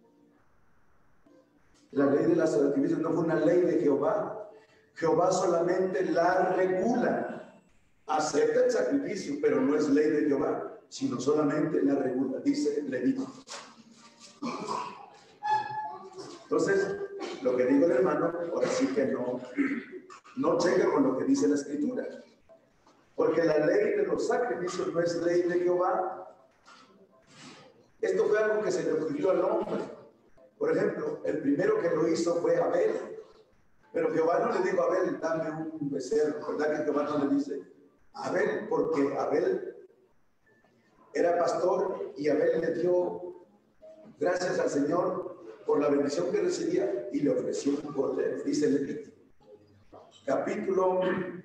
La ley de los sacrificios no fue una ley de Jehová. Jehová solamente la regula. Acepta el sacrificio, pero no es ley de Jehová, sino solamente la regula, dice Levítico. Entonces, lo que digo el hermano, ahora sí que no checa con lo que dice la Escritura. Porque la ley de los sacrificios no es ley de Jehová. Esto fue algo que se le ocurrió al hombre. Por ejemplo, el primero que lo hizo fue Abel. Pero Jehová no le dijo a Abel, dame un becerro. ¿Verdad que Jehová no le dice Abel? Porque Abel era pastor y Abel le dio gracias al Señor por la bendición que recibía y le ofreció un cordero. Dice Levítico, capítulo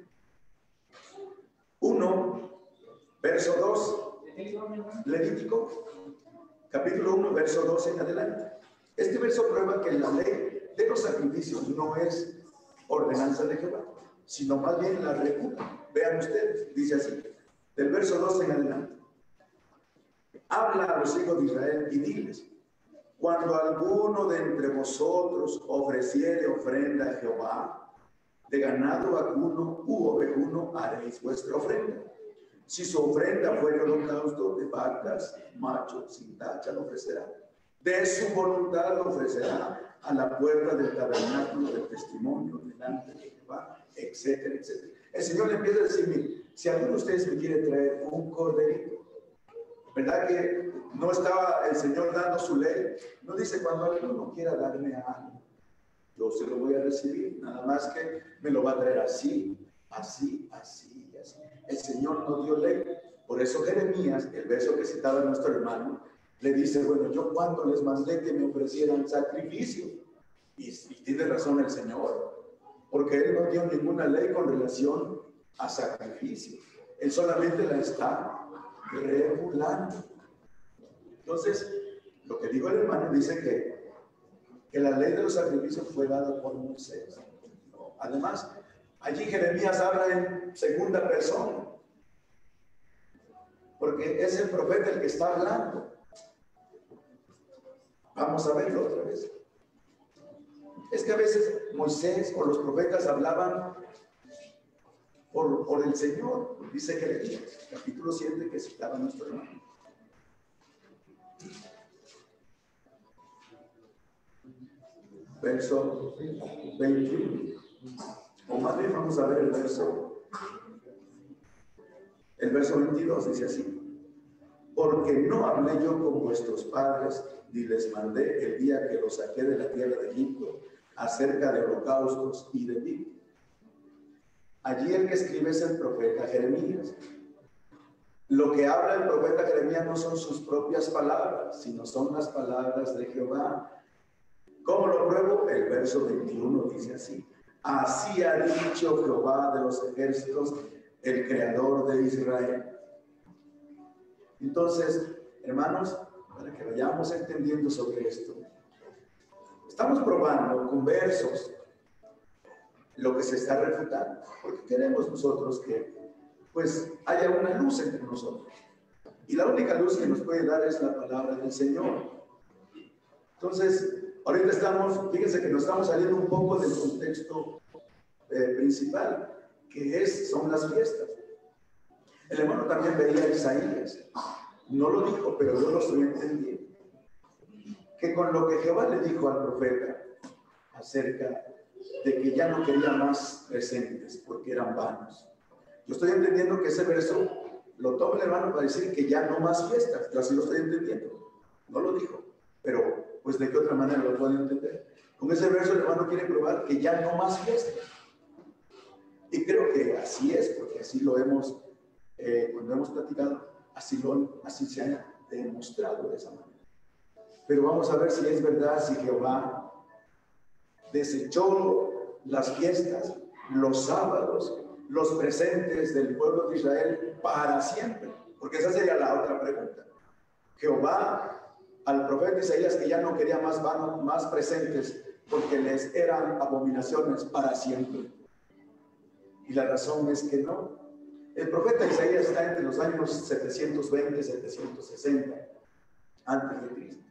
1, verso 2. Levítico, capítulo 1, verso 2 en adelante. Este verso prueba que la ley de los sacrificios no es ordenanza de Jehová, sino más bien la refuta. Vean ustedes, dice así, del verso 2 en adelante. Habla a los hijos de Israel y diles: cuando alguno de entre vosotros ofreciere ofrenda a Jehová, de ganado vacuno u ovejuno haréis vuestra ofrenda. Si su ofrenda fuere holocausto de vacas, machos, sin tacha lo ofrecerá. De su voluntad lo ofrecerá a la puerta del tabernáculo del testimonio delante de Jehová, etcétera, etcétera. El Señor le empieza a decir: mire, si alguno de ustedes me quiere traer un corderito, ¿verdad que no estaba el Señor dando su ley? No dice: cuando alguno quiera darme algo, yo se lo voy a recibir, nada más que me lo va a traer así, así, así, así. El Señor no dio ley. Por eso Jeremías, el verso que citaba nuestro hermano, le dice: bueno, yo cuando les mandé que me ofrecieran sacrificio, y tiene razón el Señor, porque Él no dio ninguna ley con relación a sacrificio. Él solamente la está regulando. Entonces, lo que digo el hermano dice que la ley de los sacrificios fue dada por Moisés. Además, allí Jeremías habla en segunda persona, porque es el profeta el que está hablando. Vamos a verlo otra vez. Es que a veces Moisés o los profetas hablaban por el Señor. Dice Jeremías, capítulo 7, que citaba nuestro hermano. Verso 21. O más bien vamos a ver el verso 22, dice así: porque no hablé yo con vuestros padres, ni les mandé el día que los saqué de la tierra de Egipto acerca de holocaustos y de ti. Allí el que escribe es el profeta Jeremías. Lo que habla el profeta Jeremías no son sus propias palabras, sino son las palabras de Jehová. ¿Cómo lo pruebo? El verso 21 dice así: así ha dicho Jehová de los ejércitos, el creador de Israel. Entonces, hermanos, para que vayamos entendiendo sobre esto, estamos probando con versos lo que se está refutando, porque queremos nosotros que pues haya una luz entre nosotros, y la única luz que nos puede dar es la palabra del Señor. Entonces, ahorita fíjense que nos estamos saliendo un poco del contexto principal, que son las fiestas. El hermano también veía a Isaías, no lo dijo, pero yo lo estoy entendiendo, que con lo que Jehová le dijo al profeta acerca de que ya no quería más presentes porque eran vanos. Yo estoy entendiendo que ese verso lo toma el hermano para decir que ya no más fiestas. Yo así lo estoy entendiendo. No lo dijo, pero pues de qué otra manera lo pueden entender. Con ese verso el hermano quiere probar que ya no más fiestas. Y creo que así es, porque así lo hemos, cuando hemos platicado, así se ha demostrado de esa manera. Pero vamos a ver si es verdad, si Jehová desechó las fiestas, los sábados, los presentes del pueblo de Israel para siempre. Porque esa sería la otra pregunta. Jehová al profeta Isaías, que ya no quería más presentes porque les eran abominaciones para siempre. Y la razón es que no. El profeta Isaías está entre los años 720 y 760 antes de Cristo.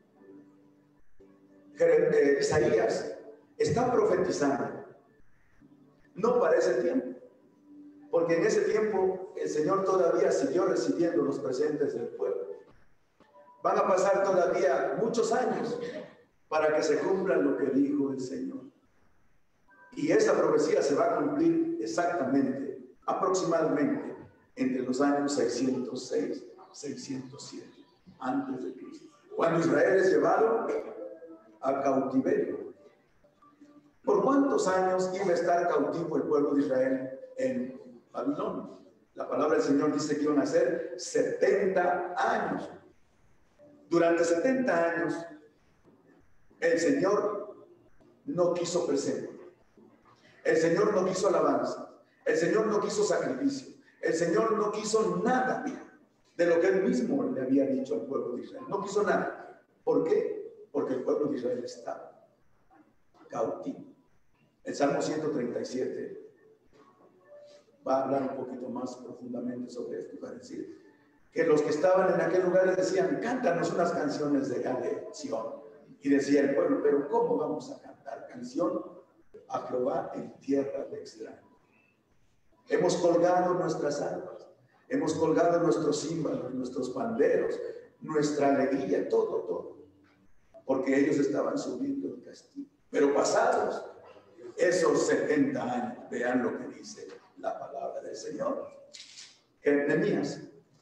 Isaías está profetizando, no para ese tiempo, porque en ese tiempo el Señor todavía siguió recibiendo los presentes del pueblo. Van a pasar todavía muchos años para que se cumpla lo que dijo el Señor. Y esa profecía se va a cumplir exactamente, aproximadamente, entre los años 606 y 607 antes de Cristo, cuando Israel es llevado a cautiverio. ¿Por cuántos años iba a estar cautivo el pueblo de Israel en Babilonia? La palabra del Señor dice que iban a ser 70 años. Durante 70 años, el Señor no quiso presente. El Señor no quiso alabanza. El Señor no quiso sacrificio. El Señor no quiso nada de lo que Él mismo le había dicho al pueblo de Israel. No quiso nada. ¿Por qué? Porque el pueblo de Israel estaba cautivo. El Salmo 137 va a hablar un poquito más profundamente sobre esto y va a decir que los que estaban en aquel lugar le decían: cántanos unas canciones de Sión. Y decía el pueblo: pero ¿cómo vamos a cantar canción a Jehová en tierra de extraños? Hemos colgado nuestras arpas, hemos colgado nuestros címbalos, nuestros panderos, nuestra alegría, todo, porque ellos estaban subiendo el castigo. Pero pasados esos 70 años, vean lo que dice la palabra del Señor. Nehemías.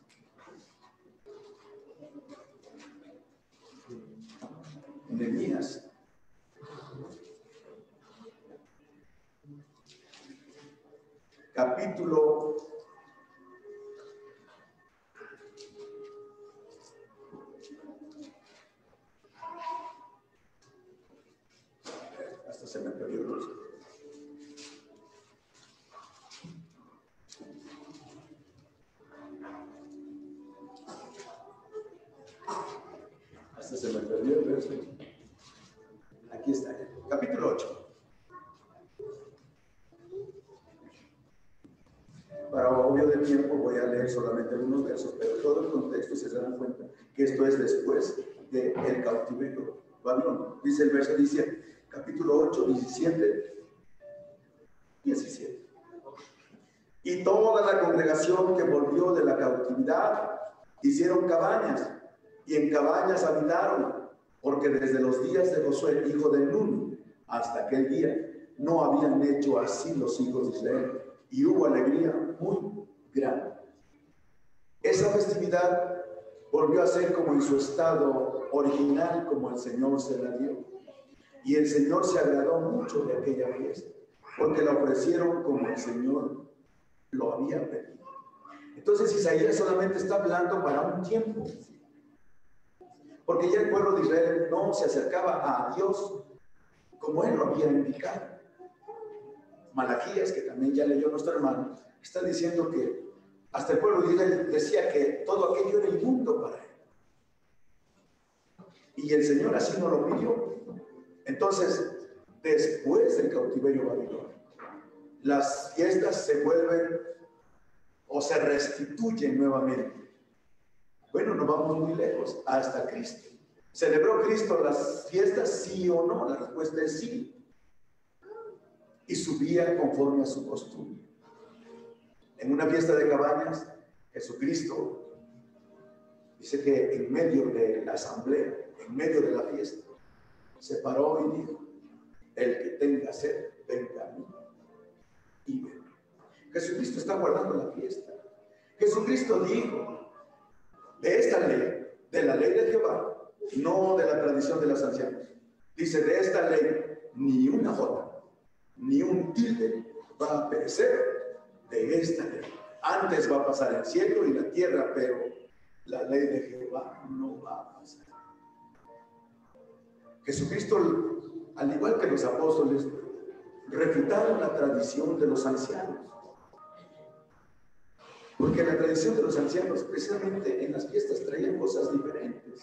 Nehemías. Capítulo 'Hasta se me perdió el rostro. Hasta se me perdió el verso. Aquí está, capítulo 8. Para obvio de tiempo voy a leer solamente algunos versos, pero todo el contexto se dan cuenta que esto es después del cautiverio babilónico. Dice el verso, dice capítulo 8, 17. Y toda la congregación que volvió de la cautividad hicieron cabañas, y en cabañas habitaron, porque desde los días de Josué, hijo de Nun, hasta aquel día, no habían hecho así los hijos de Israel, y hubo alegría muy grande. Esa festividad volvió a ser como en su estado original, como el Señor se la dio. Y el Señor se agradó mucho de aquella fiesta, porque la ofrecieron como el Señor lo había pedido. Entonces Isaías solamente está hablando para un tiempo, porque ya el pueblo de Israel no se acercaba a Dios como Él lo había indicado. Malaquías, que también ya leyó nuestro hermano, está diciendo que hasta el pueblo de Israel decía que todo aquello era inmundo para él. Y el Señor así no lo pidió. Entonces, después del cautiverio babilónico, las fiestas se vuelven o se restituyen nuevamente. Bueno, no vamos muy lejos, hasta Cristo. ¿Celebró Cristo las fiestas, sí o no? La respuesta es sí. Y subía conforme a su costumbre. En una fiesta de cabañas, Jesucristo dice que en medio de la asamblea, en medio de la fiesta, se paró y dijo: el que tenga sed, venga a mí y beba. Jesucristo está guardando la fiesta. Jesucristo dijo: de esta ley, de la ley de Jehová, no de la tradición de los ancianos, dice: de esta ley ni una jota ni un tilde va a perecer de esta ley. Antes va a pasar el cielo y la tierra, pero la ley de Jehová no va a pasar. Jesucristo, al igual que los apóstoles, refutaron la tradición de los ancianos. Porque la tradición de los ancianos, precisamente en las fiestas, traían cosas diferentes.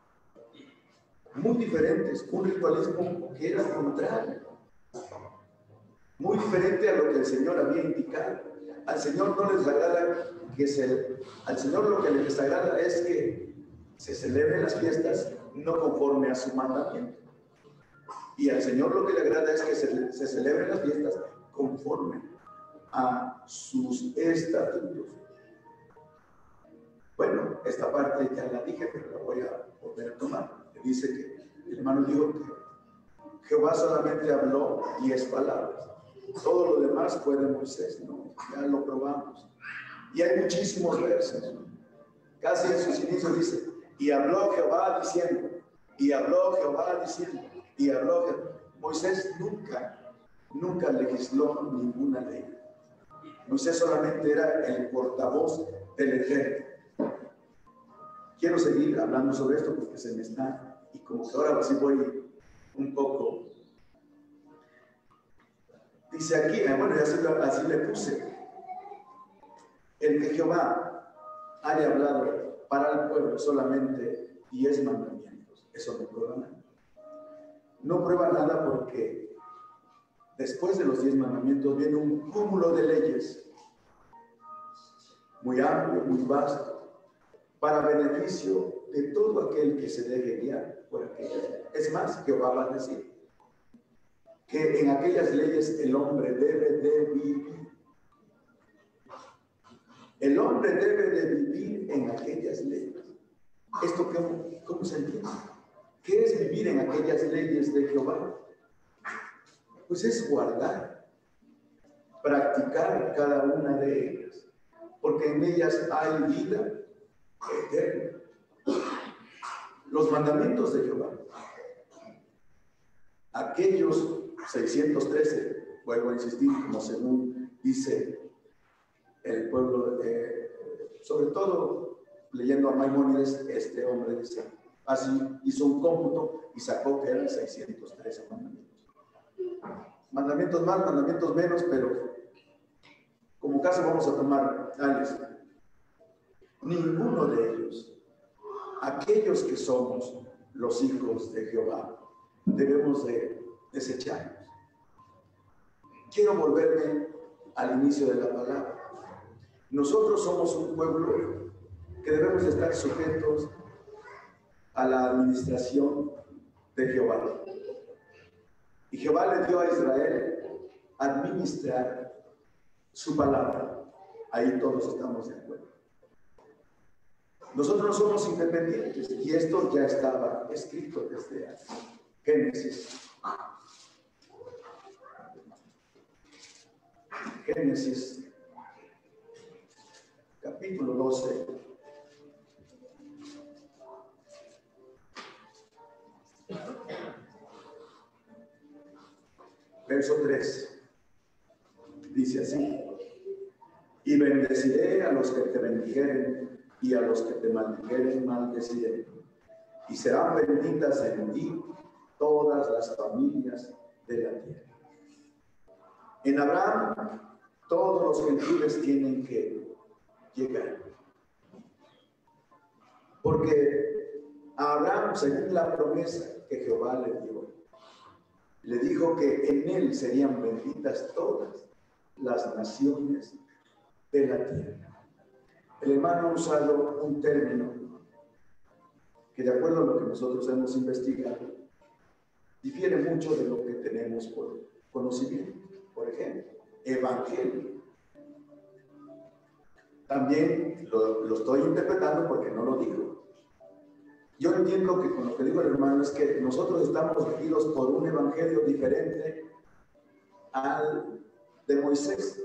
Muy diferentes. Un ritualismo que era contrario. Muy diferente a lo que el Señor había indicado. Al Señor no les agrada al Señor lo que les agrada es que se celebren las fiestas no conforme a su mandamiento. Y al Señor lo que le agrada es que se celebren las fiestas conforme a sus estatutos. Bueno, esta parte ya la dije, pero la voy a volver a tomar. Dice que el hermano dijo que Jehová solamente habló 10 palabras. Todo lo demás fue de Moisés, ¿no? Ya lo probamos. Y hay muchísimos versos. Casi en sus inicios dice, y habló Jehová diciendo, y habló Jehová diciendo, y habló Jehová. Moisés nunca legisló ninguna ley. Moisés solamente era el portavoz del ejército. Quiero seguir hablando sobre esto porque se me está, y como que ahora sí voy un poco. Dice aquí, bueno, así le puse, el que Jehová haya hablado para el pueblo solamente 10 mandamientos, eso no prueba nada. No prueba nada porque después de los 10 mandamientos viene un cúmulo de leyes muy amplio, muy vasto, para beneficio de todo aquel que se deje guiar por aquellas leyes. Es más, Jehová va a decir que en aquellas leyes el hombre debe de vivir. El hombre debe de vivir en aquellas leyes. ¿Esto cómo se entiende? ¿Qué es vivir en aquellas leyes de Jehová? Pues es guardar, practicar cada una de ellas, porque en ellas hay vida eterna. Los mandamientos de Jehová, aquellos 613, vuelvo a insistir, como según dice el pueblo, sobre todo leyendo a Maimónides, este hombre dice, así hizo un cómputo y sacó que eran 613 mandamientos. Mandamientos más, mandamientos menos, pero como caso vamos a tomar tales. Ninguno de ellos, aquellos que somos los hijos de Jehová, debemos de desecharlos. Quiero volverme al inicio de la palabra. Nosotros somos un pueblo que debemos de estar sujetos a la administración de Jehová. Y Jehová le dio a Israel administrar su palabra. Ahí todos estamos de acuerdo. Nosotros no somos independientes y esto ya estaba escrito desde Génesis. Génesis, capítulo 12. Verso 3. Dice así: y bendeciré a los que te bendijeren, y a los que te maldijeren maldeciré. Y serán benditas en ti todas las familias de la tierra. En Abraham, todos los gentiles tienen que llegar. Porque a Abraham, según la promesa que Jehová le dio, le dijo que en él serían benditas todas las naciones de la tierra. El hermano ha usado un término que, de acuerdo a lo que nosotros hemos investigado, difiere mucho de lo que tenemos por conocimiento. Por ejemplo, evangelio. También lo estoy interpretando porque no lo digo. Yo entiendo que con lo que dijo el hermano es que nosotros estamos regidos por un evangelio diferente al de Moisés.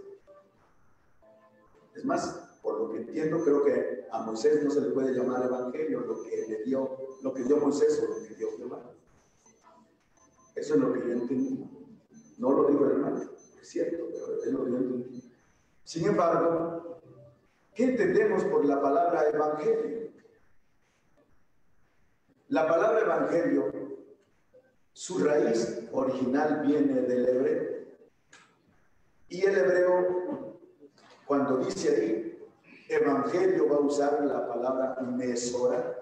Es más, por lo que entiendo, creo que a Moisés no se le puede llamar evangelio lo que dio Moisés o lo que dio Jehová. Eso es lo que yo entendí. No lo digo el hermano, es cierto, pero es lo que yo entendí. Sin embargo, ¿qué entendemos por la palabra evangelio? La palabra evangelio, su raíz original viene del hebreo. Y el hebreo, cuando dice ahí evangelio, va a usar la palabra mesorá.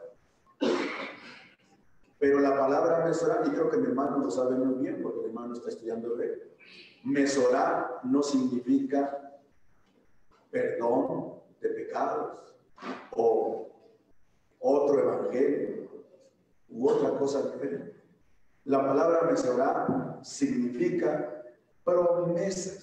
Pero la palabra mesorá, y creo que mi hermano lo sabe muy bien porque mi hermano está estudiando hebreo, mesorá no significa perdón de pecados o otro evangelio u otra cosa diferente. La palabra mesorá significa promesas.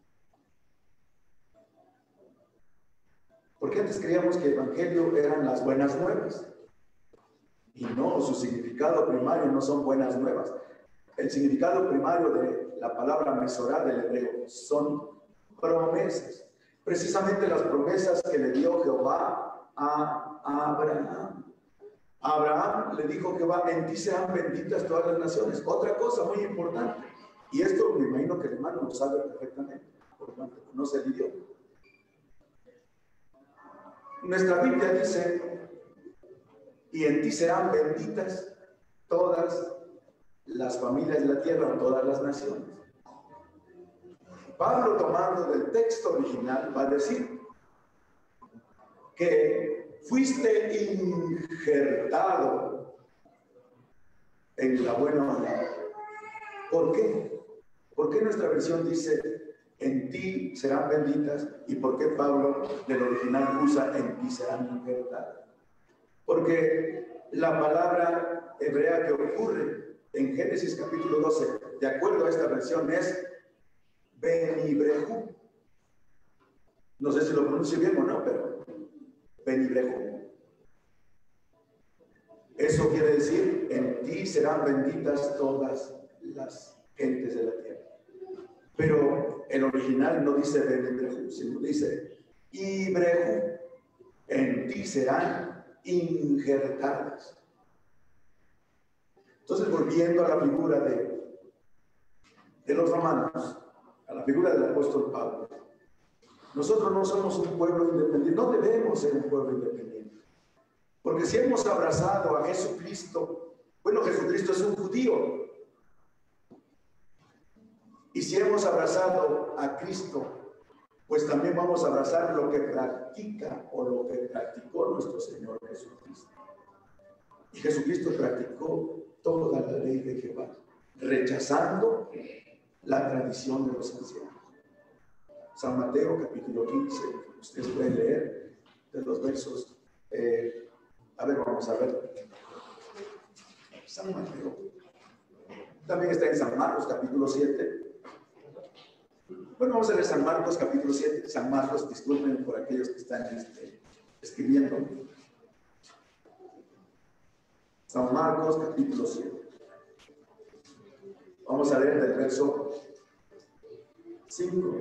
Porque antes creíamos que el evangelio eran las buenas nuevas. Y no, su significado primario no son buenas nuevas. El significado primario de la palabra mesorá del hebreo son promesas. precisamente las promesas que le dio Jehová a Abraham. A Abraham le dijo Jehová, en ti serán benditas todas las naciones. Otra cosa muy importante, y esto me imagino que el hermano lo sabe perfectamente, por cuanto conoce el idioma. Nuestra Biblia dice, y en ti serán benditas todas las familias de la tierra o todas las naciones. Pablo, tomando del texto original, va a decir que fuiste injertado en la buena obra. ¿Por qué? ¿Por qué nuestra versión dice en ti serán benditas? ¿Y por qué Pablo del original usa en ti serán injertadas? Porque la palabra hebrea que ocurre en Génesis capítulo 12, de acuerdo a esta versión, es Benibrehu. No sé si lo pronuncio bien o no, pero Benibrehu. Eso quiere decir, en ti serán benditas todas las gentes de la tierra. Pero el original no dice Benibrehu, sino dice Ibrehu. En ti serán injertadas. Entonces, volviendo a la figura de los romanos, a la figura del apóstol Pablo, nosotros no somos un pueblo independiente, no debemos ser un pueblo independiente, porque si hemos abrazado a Jesucristo, bueno, Jesucristo es un judío, y si hemos abrazado a Cristo, pues también vamos a abrazar lo que practica o lo que practicó nuestro Señor Jesucristo. Y Jesucristo practicó toda la ley de Jehová, rechazando la tradición de los ancianos. San Mateo capítulo 15, ustedes pueden leer de los versos, a ver, vamos a ver. San Mateo. También está en San Marcos capítulo 7. Bueno, vamos a ver San Marcos capítulo 7. San Marcos, disculpen por aquellos que están escribiendo. San Marcos capítulo 7. Vamos a leer del verso 5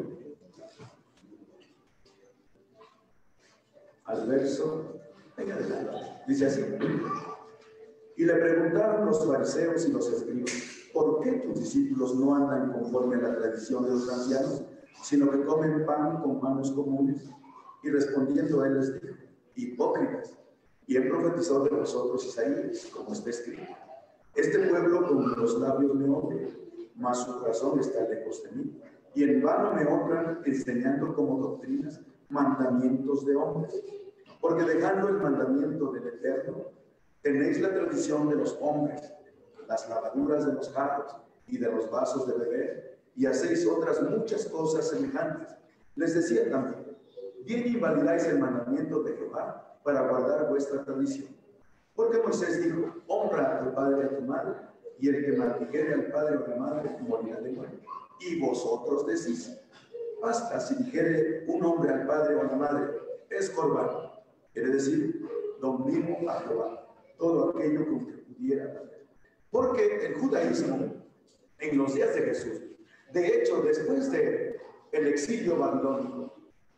al verso en adelante. Dice así: y le preguntaron los fariseos y los escribas, ¿por qué tus discípulos no andan conforme a la tradición de los ancianos, sino que comen pan con manos comunes? Y respondiendo él les dijo: hipócritas, bien profetizó de vosotros Isaías, como está escrito: este pueblo con los labios me honra, mas su corazón está lejos de mí, y en vano me honran, enseñando como doctrinas mandamientos de hombres. Porque dejando el mandamiento del Eterno, tenéis la tradición de los hombres, las lavaduras de los jarros y de los vasos de beber, y hacéis otras muchas cosas semejantes. Les decía también: bien invalidáis el mandamiento de Jehová para guardar vuestra tradición. Porque Moisés dijo: honra a tu padre y a tu madre, y el que maldijere al padre o a la madre morirá de muerte. Y vosotros decís: basta si dijere un hombre al padre o a la madre, es corbán. Quiere decir, domino a Jehová, todo aquello con que pudiera haber. Porque el judaísmo, en los días de Jesús, de hecho, después del exilio babilónico,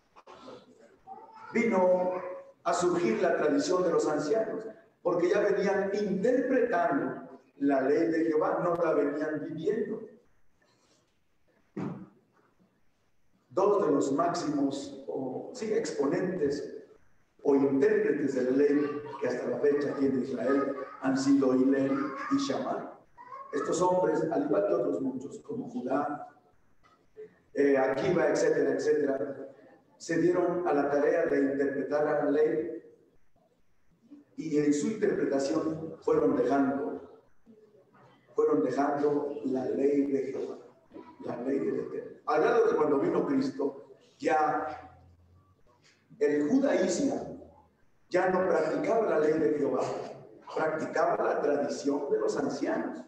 vino a surgir la tradición de los ancianos, porque ya venían interpretando la ley de Jehová, no la venían viviendo. Dos de los máximos, exponentes o intérpretes de la ley que hasta la fecha tiene Israel han sido Hillel y Shammai. Estos hombres, al igual que otros muchos, como Judá, Akiva, etcétera, etcétera, se dieron a la tarea de interpretar la ley, y en su interpretación fueron dejando la ley de Jehová, la ley del Eterno. Al grado que cuando vino Cristo, ya el judaísmo ya no practicaba la ley de Jehová, practicaba la tradición de los ancianos.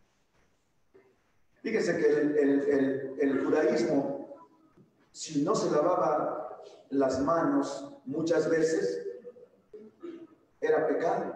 Fíjense que el judaísmo, si no se lavaba las manos muchas veces, era pecado.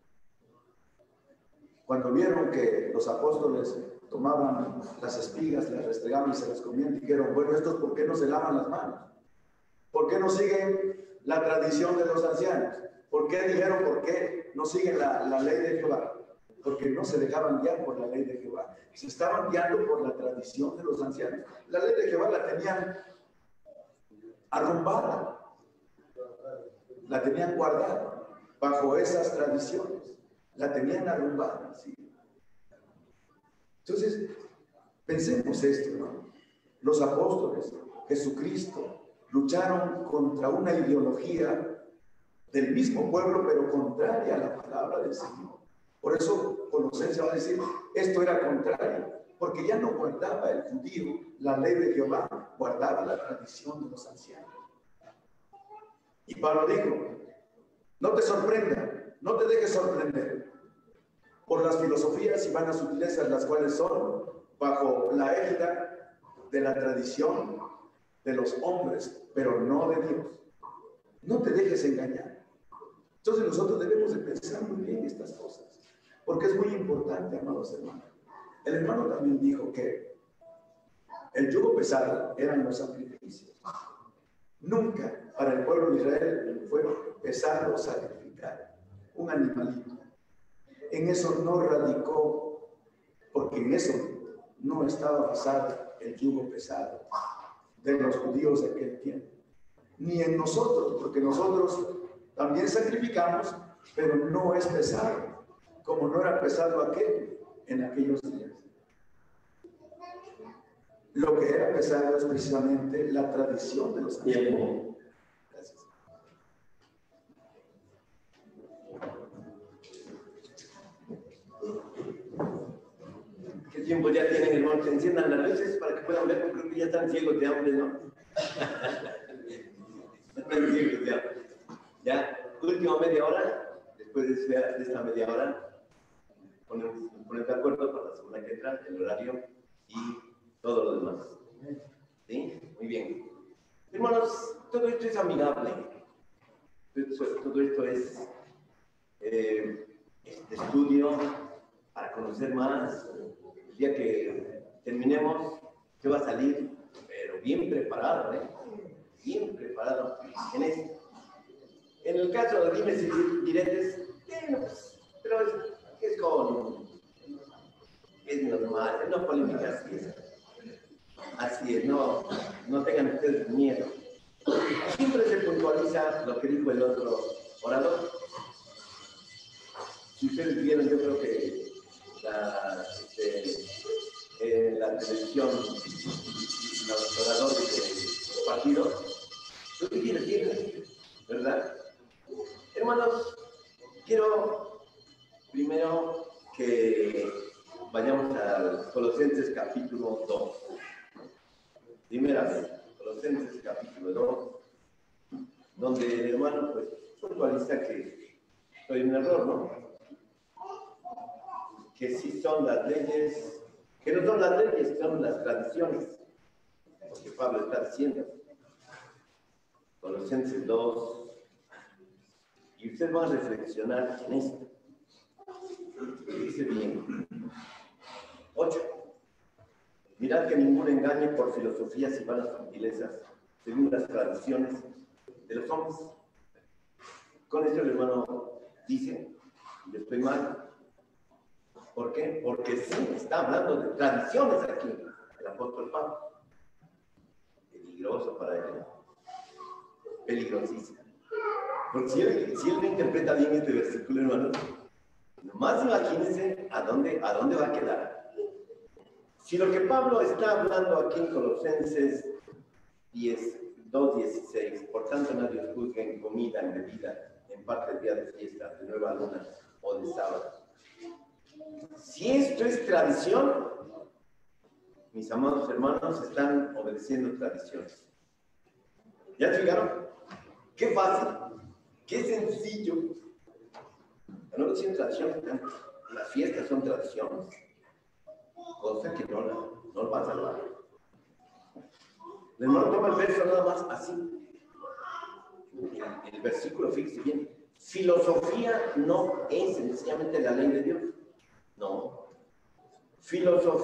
Cuando vieron que los apóstoles tomaban las espigas, las restregaban y se las comían, dijeron: bueno, ¿estos por qué no se lavan las manos? ¿Por qué no siguen la tradición de los ancianos? ¿Por qué dijeron por qué no siguen la ley de Jehová? Porque no se dejaban guiar por la ley de Jehová. Se estaban guiando por la tradición de los ancianos. La ley de Jehová la tenían arrumbada. La tenían guardada bajo esas tradiciones. La tenían arrumbada. ¿Sí? Entonces, pensemos esto, ¿no? Los apóstoles, Jesucristo, lucharon contra una ideología del mismo pueblo, pero contraria a la palabra del Señor. Por eso Colosenses va a decir, esto era contrario, porque ya no guardaba el judío la ley de Jehová, guardaba la tradición de los ancianos. Y Pablo dijo, no te sorprenda, no te dejes sorprender por las filosofías y vanas sutilezas, las cuales son bajo la égida de la tradición de los hombres, pero no de Dios. No te dejes engañar. Entonces nosotros debemos de pensar muy bien estas cosas, porque es muy importante, amados hermanos. El hermano también dijo que el yugo pesado eran los sacrificios. Nunca para el pueblo de Israel fue pesado sacrificar un animalito. En eso no radicó, porque en eso no estaba basado el yugo pesado de los judíos de aquel tiempo. Ni en nosotros, porque nosotros también sacrificamos, pero no es pesado, como no era pesado aquel en aquellos días. Lo que era pesado es precisamente la tradición de los tiempos. Gracias. ¿Qué tiempo ya tienen, hermanos? Enciendan las luces para que puedan ver, porque creo que ya están ciegos de hambre, ¿no? Están ciegos de hambre. Ya, última media hora, después de esta media hora, ponemos de acuerdo para la semana que entra, el horario y todo lo demás. ¿Sí? Muy bien. Hermanos, todo esto es amigable. Todo esto es estudio para conocer más. El día que terminemos, se va a salir, pero bien preparado, ¿eh? Bien preparado en esto. En el caso de dimes y diretes, pues, pero es normal, no polémica, así es, no tengan ustedes miedo. Siempre se puntualiza lo que dijo el otro orador. Si ustedes vieron, yo creo que la televisión, los oradores del partido, lo que tienen, ¿verdad? Hermanos, quiero primero que vayamos a Colosenses capítulo 2. Primera vez, Colosenses capítulo 2, donde el hermano pues puntualiza que hay un error, ¿no? Que sí son las leyes, que no son las leyes, son las tradiciones, porque Pablo está diciendo, Colosenses 2, y ustedes van a reflexionar en esto. Dice bien, 8. Mirad que ninguno engañe por filosofías y vanas sutilezas, según las tradiciones de los hombres. Con esto el hermano dice, yo estoy mal. ¿Por qué? Porque sí está hablando de tradiciones aquí, el apóstol Pablo. Peligroso para él. Peligrosísimo. Porque si él me interpreta bien este versículo, hermano, nomás imagínense a dónde va a quedar. Si lo que Pablo está hablando aquí en Colosenses 2:16, por tanto nadie os juzgue en comida, en bebida, en parte del día de fiesta, de nueva luna o de sábado. Si esto es tradición, mis amados hermanos están obedeciendo tradiciones. ¿Ya se fijaron? Qué fácil, qué sencillo. No son tradiciones, las fiestas son tradiciones, cosa que no lo va a salvar. El hermano toma el verso nada más así. El versículo, fíjese bien, filosofía no es sencillamente la ley de Dios. No.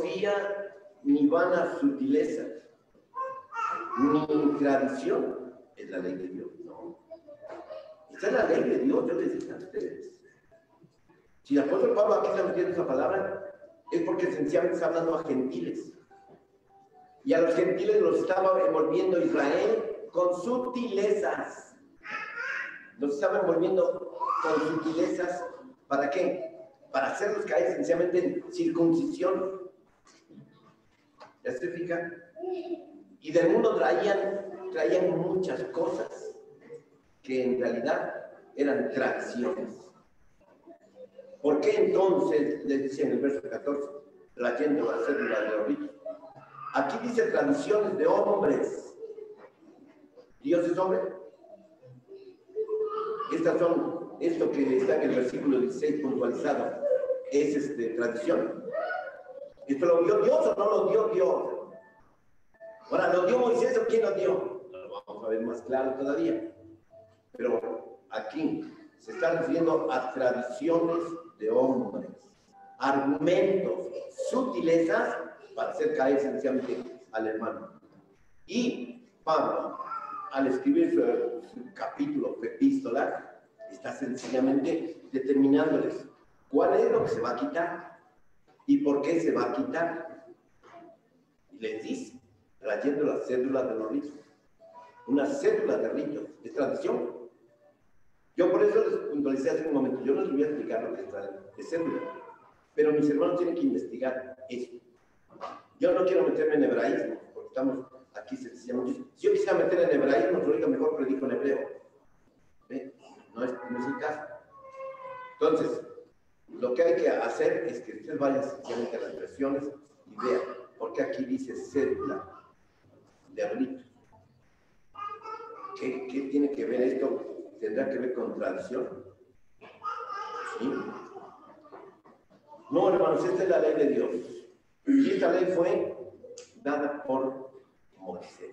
Filosofía ni vanas sutilezas, ni tradición ¿Es la ley de Dios? No. Esta es la ley de Dios, yo les dije a ustedes. Si el apóstol Pablo aquí está metiendo esa palabra, es porque sencillamente está hablando a gentiles. Y a los gentiles los estaba envolviendo Israel con sutilezas. Los estaba envolviendo con sutilezas. ¿Para qué? Para hacerlos caer sencillamente en circuncisión. ¿Ya se fija? Y del mundo traían muchas cosas que en realidad eran tradiciones. ¿Por qué entonces, les dice en el verso 14, trayendo la cédula de los ricos? Aquí dice tradiciones de hombres. ¿Dios es hombre? Esto que está en el versículo 16 puntualizado, es tradición. ¿Esto lo dio Dios o no lo dio Dios? Ahora, ¿lo dio Moisés o quién lo dio? Lo vamos a ver más claro todavía. Pero aquí se está refiriendo a tradiciones de hombres, argumentos, sutilezas para hacer caer sencillamente al hermano. Y Pablo, al escribir su capítulo, su epístola, está sencillamente determinándoles cuál es lo que se va a quitar y por qué se va a quitar. Y les dice, trayendo la cédula de los ritos. Una cédula de ritos, es tradición. Yo por eso les puntualicé hace un momento, yo no les voy a explicar lo que es cédula, pero mis hermanos tienen que investigar eso. Yo no quiero meterme en hebraísmo, porque estamos aquí sencillamente. Si yo quisiera meter en hebraísmo, yo mejor predico en hebreo. ¿Ve? No es el caso. Entonces, lo que hay que hacer es que ustedes vayan sencillamente a las versiones y vean, porque aquí dice cédula de rito. ¿Qué tiene que ver esto? ¿Tendrá que ver con tradición? ¿Sí? No, hermanos, esta es la ley de Dios. Y esta ley fue dada por Moisés.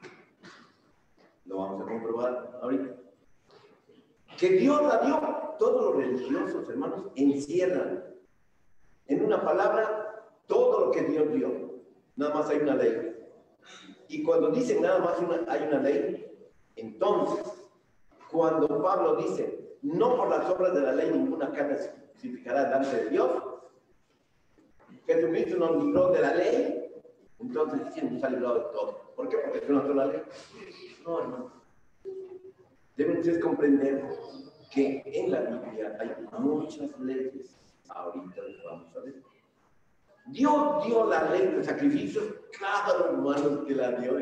Lo vamos a comprobar ahorita. Que Dios la dio. Todos los religiosos, hermanos, encierran en una palabra todo lo que Dios dio. Nada más hay una ley. Y cuando dicen nada más hay una ley, entonces, cuando Pablo dice, no por las obras de la ley ninguna carne se justificará delante de Dios, Jesucristo nos libró de la ley, entonces sí nos ha librado de todo. ¿Por qué? Porque no la ley. No, hermano. Deben ustedes comprender que en la Biblia hay muchas leyes. Ahorita les vamos a ver. Dios dio la ley de sacrificios, cada hermano que la dio.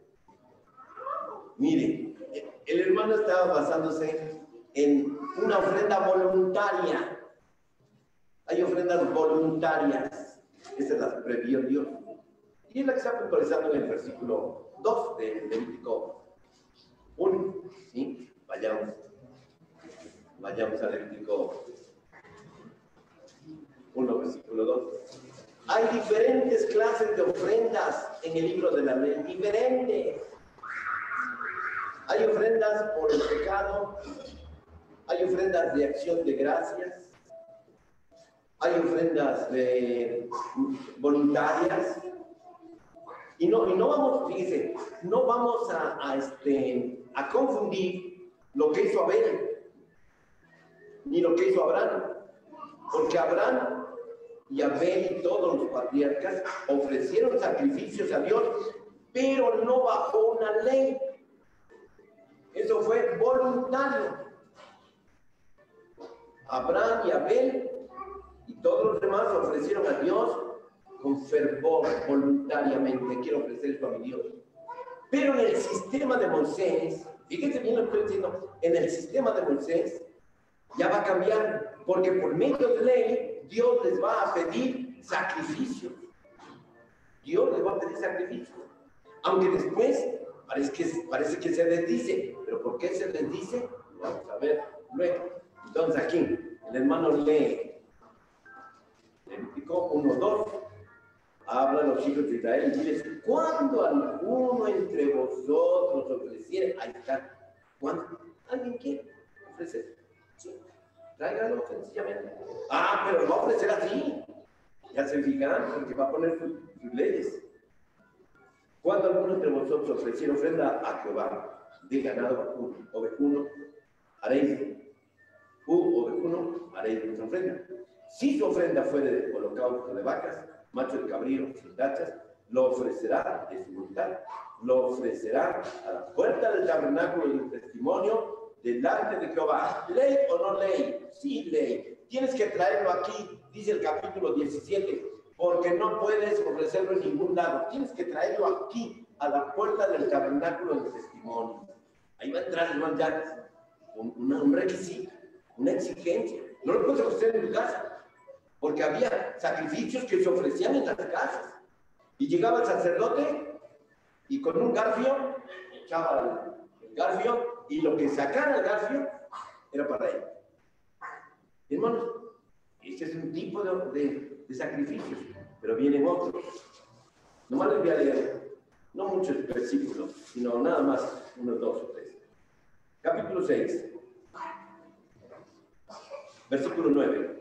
Mire, el hermano estaba basándose en una ofrenda voluntaria. Hay ofrendas voluntarias. Esas las previó Dios. Y es la que está puntualizando en el versículo 2 de Levítico 1. ¿Sí? Vayamos a Levítico 1, versículo 2. Hay diferentes clases de ofrendas en el libro de la ley. Diferentes. Hay ofrendas por el pecado. Hay ofrendas de acción de gracias. Hay ofrendas voluntarias. Y no vamos, fíjese, no vamos a confundir lo que hizo Abel ni lo que hizo Abraham. Porque Abraham y Abel y todos los patriarcas ofrecieron sacrificios a Dios, pero no bajo una ley. Eso fue voluntario. Abraham y Abel y todos los demás ofrecieron a Dios con fervor, voluntariamente. Quiero ofrecer esto a mi Dios. Pero en el sistema de Moisés, fíjense bien lo que estoy diciendo, en el sistema de Moisés ya va a cambiar, porque por medio de ley Dios les va a pedir sacrificios. Dios les va a pedir sacrificios. Aunque después parece que se les dice, pero ¿por qué se les dice? Lo vamos a ver luego. Entonces aquí, el hermano lee Levítico 1:2. Habla a los hijos de Israel y diles, cuando alguno entre vosotros ofreciere, ahí está, ¿cuándo? ¿Alguien quiere ofrecer? Sí, tráigalo sencillamente. Ah, pero va a ofrecer así. Ya se fijarán, porque va a poner sus leyes. Cuando alguno entre vosotros ofreciere ofrenda a Jehová, de ganado vacuno, ovejuno, haréis, ovejuno, haréis vuestra ofrenda. Si su ofrenda fuere de holocausto de vacas, macho de cabrío, sin tachas, lo ofrecerá de su voluntad, lo ofrecerá a la puerta del tabernáculo del testimonio delante de Jehová. ¿Ley o no ley? Sí, ley. Tienes que traerlo aquí, dice el capítulo 17, porque no puedes ofrecerlo en ningún lado. Tienes que traerlo aquí, a la puerta del tabernáculo del testimonio. Ahí va a entrar, hermano, ya un requisito, una exigencia. No lo puedes ofrecer en tu casa, porque había sacrificios que se ofrecían en las casas. Y llegaba el sacerdote y con un garfio echaba el garfio, y lo que sacara el garfio era para él. Hermanos, este es un tipo de sacrificios, pero vienen otros. Nomás les voy a leer, no muchos versículos, sino nada más unos 2 o 3. Capítulo 6, versículo 9.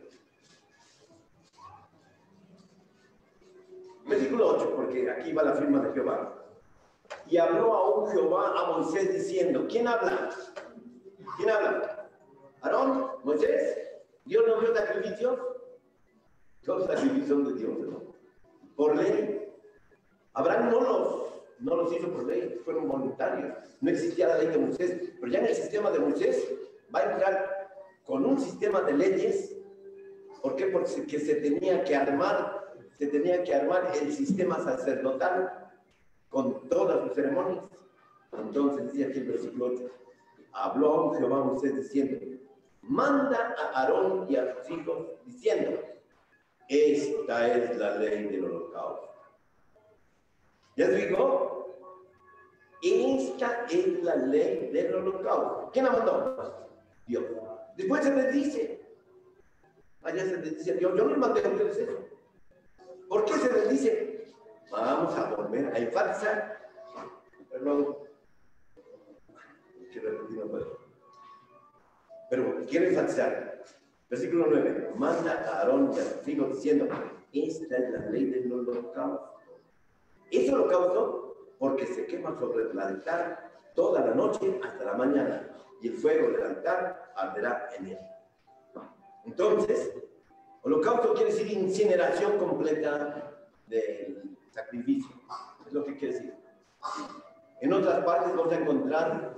Versículo 8, porque aquí va la firma de Jehová. Y habló aún Jehová a Moisés diciendo, ¿quién habla? ¿Quién habla? ¿Aarón? ¿Moisés? ¿Dios nos dio sacrificios? Todos los sacrificios son de Dios, ¿no? Por ley. Abraham no los hizo por ley, fueron voluntarios. No existía la ley de Moisés, pero ya en el sistema de Moisés va a entrar con un sistema de leyes. ¿Por qué? Porque se tenía que armar el sistema sacerdotal con todas sus ceremonias. Entonces dice aquí el versículo 8, habló Jehová a Moisés diciendo, manda a Aarón y a sus hijos diciendo, esta es la ley del holocausto. ¿Ya se dijo? Esta es la ley del holocausto. ¿Quién la mandó? Dios. Después se les dice, allá se les dice, Dios, yo no mandé a ustedes eso. ¿Por qué se les dice? Vamos a volver a enfatizar. Perdón. Quiero repetir una cosa. Pero quiero enfatizar. Versículo 9. Manda a Aarón y a sus hijos diciendo, esta es la ley del holocausto. Es holocausto porque se quema sobre el altar toda la noche hasta la mañana, y el fuego del altar arderá en él. Entonces, holocausto quiere decir incineración completa del sacrificio. Es lo que quiere decir. En otras partes vamos a encontrar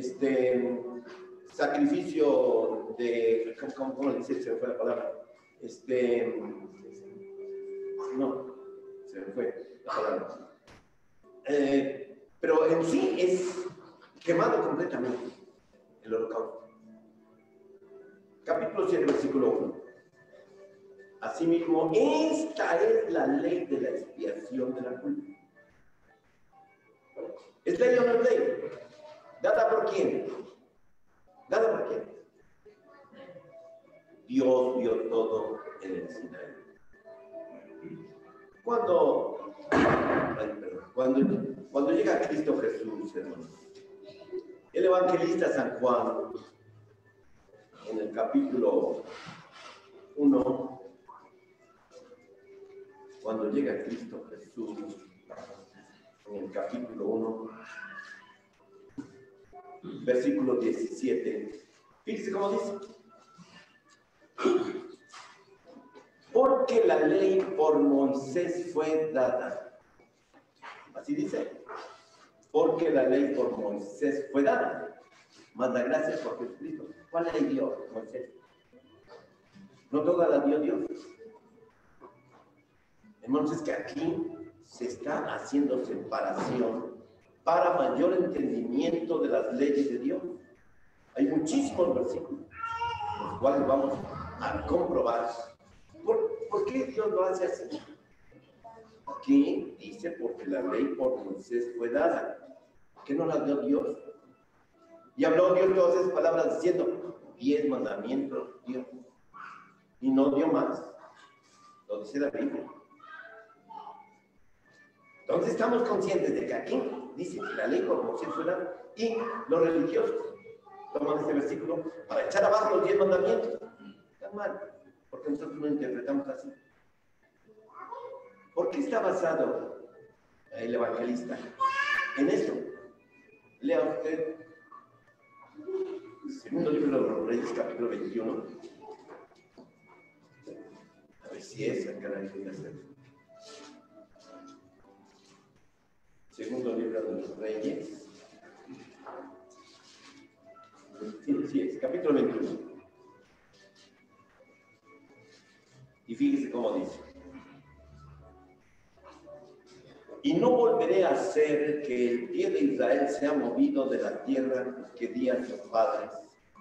sacrificio de... ¿Cómo le dice? Se me fue la palabra. No, se me fue la palabra. Pero en sí es quemado completamente el holocausto. Capítulo 7, versículo 1. Asimismo, esta es la ley de la expiación de la culpa. ¿Es ley o no es ley? ¿Dada por quién? ¿Dada por quién? Dios vio todo en el Sinaí. Cuando llega Cristo Jesús, hermanos, el evangelista San Juan, en el capítulo 1, cuando llega Cristo Jesús, en el capítulo 1, versículo 17, fíjese cómo dice. Porque la ley por Moisés fue dada. Así dice. Porque la ley por Moisés fue dada. Mas la gracia por Jesucristo. ¿Cuál ley dio Moisés? ¿No toda la dio Dios? Hermanos, es que aquí se está haciendo separación para mayor entendimiento de las leyes de Dios. Hay muchísimos versículos, los cuales vamos a comprobar. ¿Por qué Dios lo hace así? Aquí dice, porque la ley por Moisés fue dada. ¿Qué no la dio Dios? Y habló Dios todas esas palabras diciendo, 10 mandamientos Dios. Y no dio más. Lo dice la Biblia. Entonces estamos conscientes de que aquí dice que la ley por Moisés fue dada. Y los religiosos toman este versículo para echar abajo los 10 mandamientos. Está mal, porque nosotros no interpretamos así. ¿Por qué está basado el evangelista en esto? Lea usted Segundo libro de los Reyes, capítulo 21. A ver si es, acá la voy a hacer. Segundo libro de los Reyes. Sí, es capítulo 21. Y fíjese cómo dice. Y no volveré a hacer que el pie de Israel sea movido de la tierra que di a sus padres,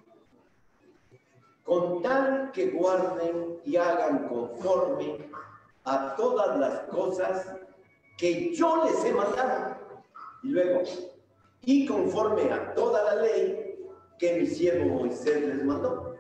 con tal que guarden y hagan conforme a todas las cosas que yo les he mandado. Y luego, y conforme a toda la ley que mi siervo Moisés les mandó.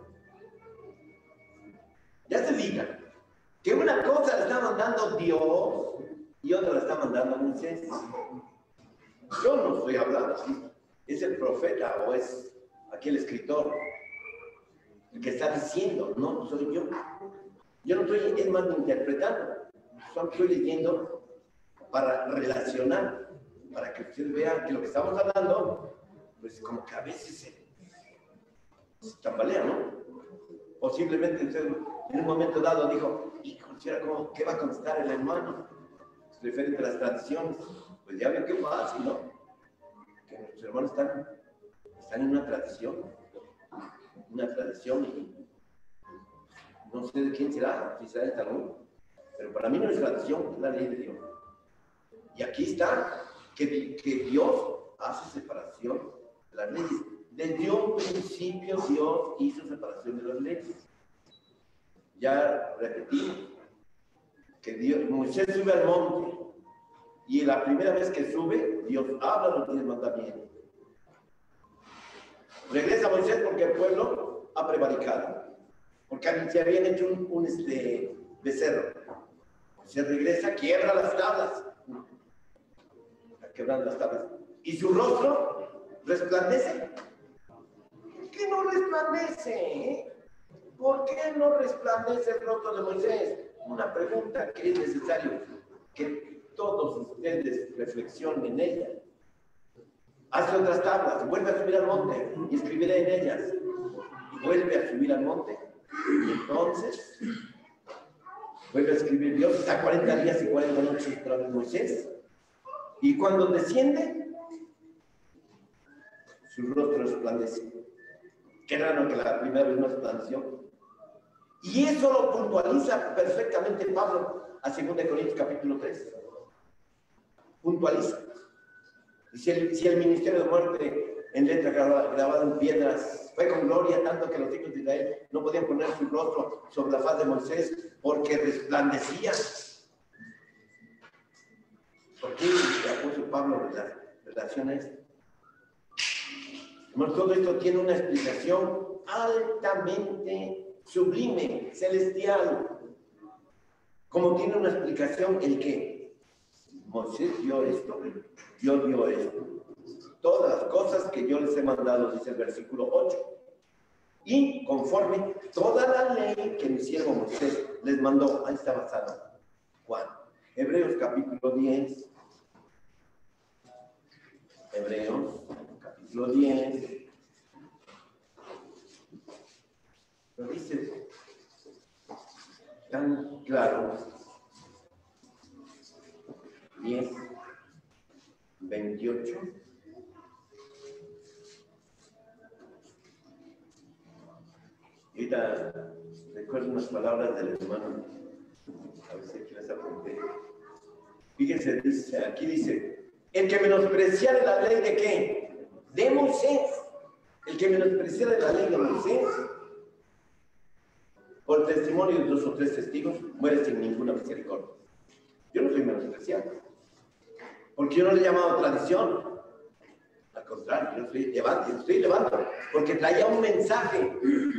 Ya se diga que una cosa la está mandando Dios y otra la está mandando Moisés. Yo no estoy hablando así. Es el profeta o es aquí el escritor el que está diciendo, no soy yo. Yo no estoy, es más, interpretando. Solo estoy leyendo para relacionar, para que ustedes vean que lo que estamos hablando, pues como que a veces se tambalea, ¿no? O simplemente usted en un momento dado dijo, hijo, ¿qué va a contestar el hermano? Referente a las tradiciones. Pues ya ven qué fácil, ¿no? Que nuestros hermanos están en una tradición y no sé de quién será, si será de Talmud, pero para mí no es tradición, es la ley de Dios. Y aquí está que Dios hace separación de las leyes. Desde un principio Dios hizo separación de las leyes. Ya repetimos que Moisés sube al monte y la primera vez que sube, Dios habla los 10 mandamientos. Regresa Moisés porque el pueblo ha prevaricado, porque se habían hecho un becerro. Se regresa, quiebra las tablas, quebrando las tablas, y su rostro resplandece. ¿Por qué no resplandece? ¿Por qué no resplandece el rostro de Moisés? Una pregunta que es necesario que todos ustedes reflexionen en ella. Hace otras tablas, vuelve a subir al monte y escribiré en ellas. Y vuelve a subir al monte. Y entonces vuelve a escribir. Dios está 40 días y 40 noches tras Moisés. Y cuando desciende, su rostro resplandece. Qué raro que la primera vez no resplandeció. Y eso lo puntualiza perfectamente Pablo a 2 Corintios capítulo 3. Puntualiza. Y si el ministerio de muerte en letra grabada en piedras fue con gloria, tanto que los hijos de Israel no podían poner su rostro sobre la faz de Moisés porque resplandecía. ¿Por qué el apóstol Pablo relaciona esto? Todo esto tiene una explicación altamente sublime, celestial. Como tiene una explicación el que Moisés dio esto, Dios dio esto. Todas las cosas que yo les he mandado, dice el versículo 8. Y conforme toda la ley que mi siervo Moisés les mandó, ahí está basado. Juan. Hebreos capítulo 10. Hebreos capítulo 10. Lo dice tan claro. 10, 28. Ahorita recuerdo unas palabras del hermano. A ver si aquí les apunté. Fíjense, aquí dice: el que menospreciare la ley de qué? De Moisés. El que menospreciare la ley de Moisés, por testimonio de 2 o 3 testigos, muere sin ninguna misericordia. Yo no soy menospreciado, porque yo no le he llamado tradición. Al contrario, yo estoy llevando, porque traía un mensaje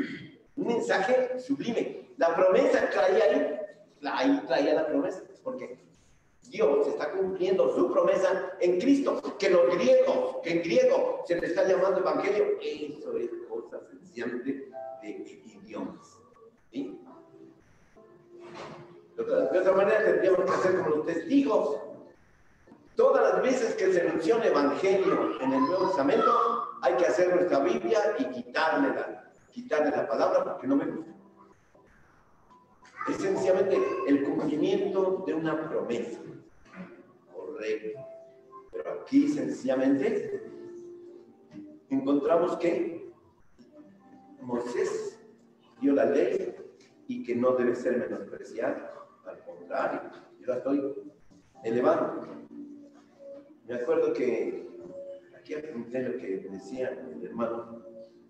sublime. La promesa traía ahí traía la promesa, porque Dios está cumpliendo su promesa en Cristo, que en griego se le está llamando evangelio. Eso es cosa sencillamente de idiomas. ¿Sí? De otra manera tendríamos que hacer como los testigos. Todas las veces que se menciona evangelio en el Nuevo Testamento, hay que hacer nuestra Biblia y quitarle la palabra porque no me gusta. Es sencillamente el cumplimiento de una promesa. Correcto. Pero aquí sencillamente encontramos que Moisés dio la ley y que no debe ser menospreciada. Al contrario, yo la estoy elevando. Me acuerdo que aquí apunté lo que decía el hermano.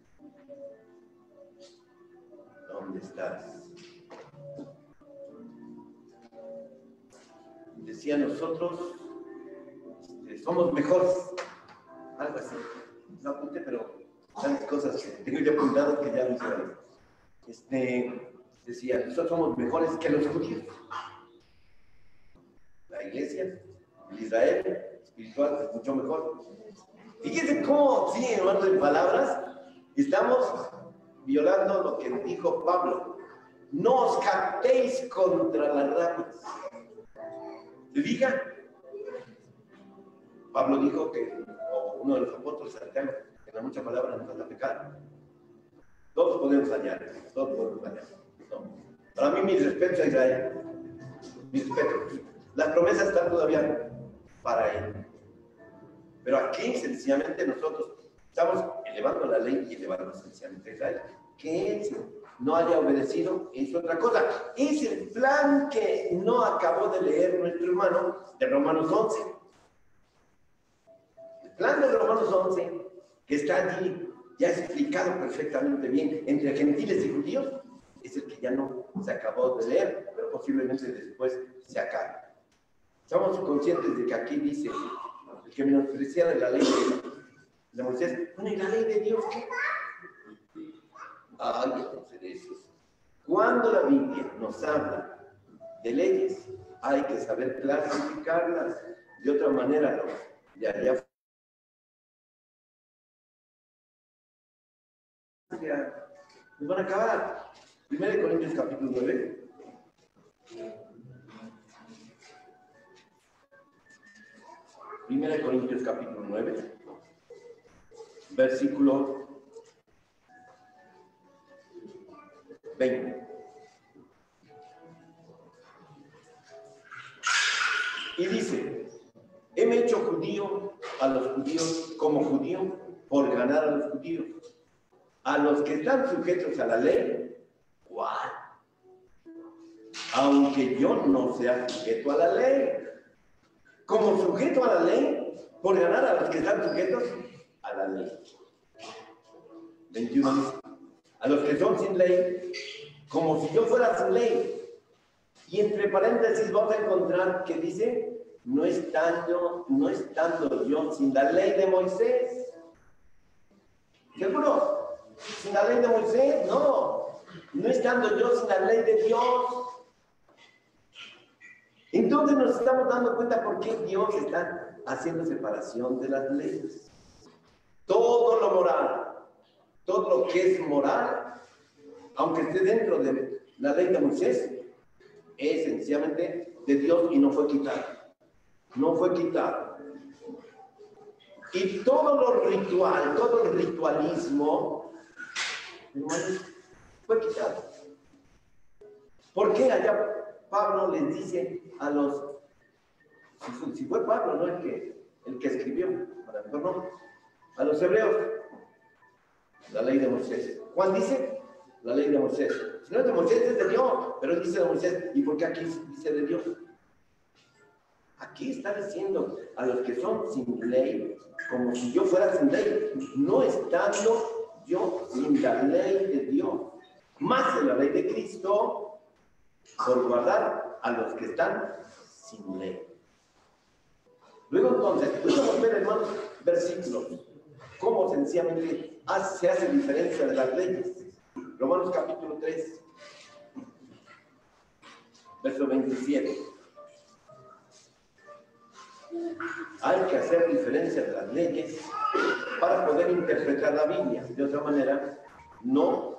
¿Dónde estás? Decía nosotros somos mejores. Algo así. No apunté, pero tantas cosas que tengo yo apuntadas que ya no sé. Decía, nosotros somos mejores que los judíos. La iglesia, Israel, espiritual, es mucho mejor. Fíjense cómo, sí, hermanos, en palabras, estamos violando lo que dijo Pablo. No os jactéis contra las ramas. ¿Se fijan? Pablo dijo que, o uno de los apóstoles, Santiago, que en la mucha palabra no falta pecar. Todos podemos fallar, todos podemos fallar. No. Para mí, mi respeto a Israel, mi respeto. Las promesas están todavía para él. Pero aquí, sencillamente, nosotros estamos elevando la ley y elevando sencillamente a Israel. Que él no haya obedecido es otra cosa. Es el plan que no acabó de leer nuestro hermano de Romanos 11. El plan de Romanos 11, que está allí ya explicado perfectamente bien entre gentiles y judíos, es el que ya no se acabó de leer, pero posiblemente después se acabe. Estamos conscientes de que aquí dice el que menospreciara la ley de Moisés. Bueno, ¿y la ley de Dios qué? Ay, entonces eso. Cuando la Biblia nos habla de leyes, hay que saber clasificarlas. De otra manera, no. De allá nos van a acabar. 1 Corintios capítulo 9. Primera de Corintios capítulo 9, versículo 20. Y dice, heme hecho judío a los judíos como judío por ganar a los judíos. A los que están sujetos a la ley, ¿cuál? Aunque yo no sea sujeto a la ley. Como sujeto a la ley, por ganar a los que están sujetos a la ley. 21 dice, a los que son sin ley, como si yo fuera sin ley. Y entre paréntesis vamos a encontrar que dice, no estando yo sin la ley de Moisés. ¿Seguro? ¿Sin la ley de Moisés? No. No estando yo sin la ley de Dios. Entonces nos estamos dando cuenta por qué Dios está haciendo separación de las leyes. Todo lo moral, todo lo que es moral, aunque esté dentro de la ley de Moisés, es sencillamente de Dios y no fue quitado. No fue quitado. Y todo lo ritual, todo el ritualismo, fue quitado. ¿Por qué allá Pablo les dice a los, si fue Pablo, no el que escribió, a lo mejor no, a los hebreos, la ley de Moisés? Juan dice, la ley de Moisés. Si no es de Moisés, es de Dios, pero él dice de Moisés. ¿Y por qué aquí dice de Dios? Aquí está diciendo a los que son sin ley, como si yo fuera sin ley, no estando yo sin la ley de Dios, más de la ley de Cristo, por guardar a los que están sin ley. Luego entonces, podemos ver, hermanos, versículos, cómo sencillamente se hace diferencia de las leyes. Romanos capítulo 3, verso 27. Hay que hacer diferencia de las leyes para poder interpretar la Biblia. De otra manera, no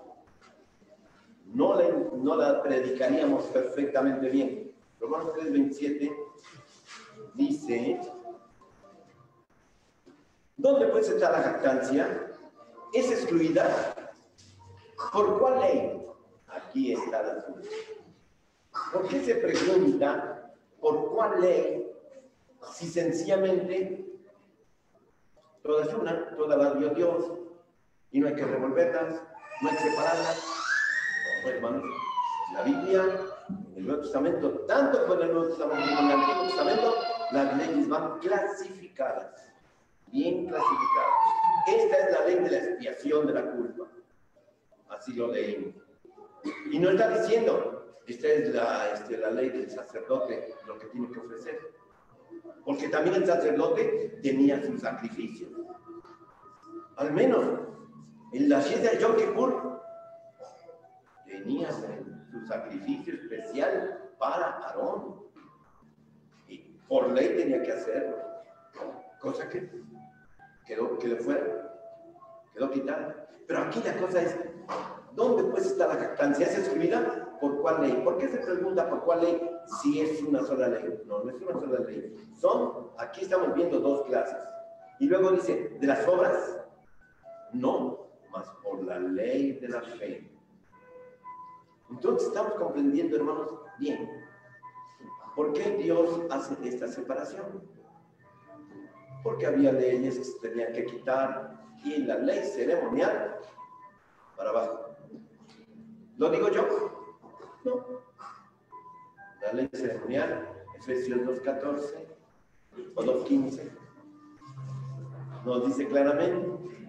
la predicaríamos perfectamente bien. Romanos 3:27 dice, ¿Dónde pues está la jactancia? ¿Es excluida? ¿Por cuál ley? Aquí está la duda. ¿Por qué se pregunta por cuál ley si sencillamente toda es una, toda la dio Dios y no hay que revolverlas, no hay que separarlas? No, hermanos, la Biblia, en el Nuevo Testamento, tanto con el Nuevo Testamento como en el Antiguo Testamento, las leyes van clasificadas, bien clasificadas. Esta es la ley de la expiación de la culpa. Así lo leímos. Y no está diciendo, esta es la ley del sacerdote, lo que tiene que ofrecer. Porque también el sacerdote tenía sus sacrificios. Al menos en la fiesta de Yom Kippur tenía su sacrificio especial para Aarón. Y por ley tenía que hacerlo. Cosa que quedó quitada. Pero aquí la cosa es, ¿dónde pues está la jactancia? ¿Es excluida? ¿Por cuál ley? ¿Por qué se pregunta por cuál ley si es una sola ley? No, no es una sola ley. Aquí estamos viendo dos clases. Y luego dice, ¿de las obras? No, más por la ley de la fe. Entonces estamos comprendiendo, hermanos, bien, ¿por qué Dios hace esta separación? Porque había leyes que se tenían que quitar y la ley ceremonial para abajo. ¿Lo digo yo? No. La ley ceremonial, Efesios 2:14 o 2:15, nos dice claramente.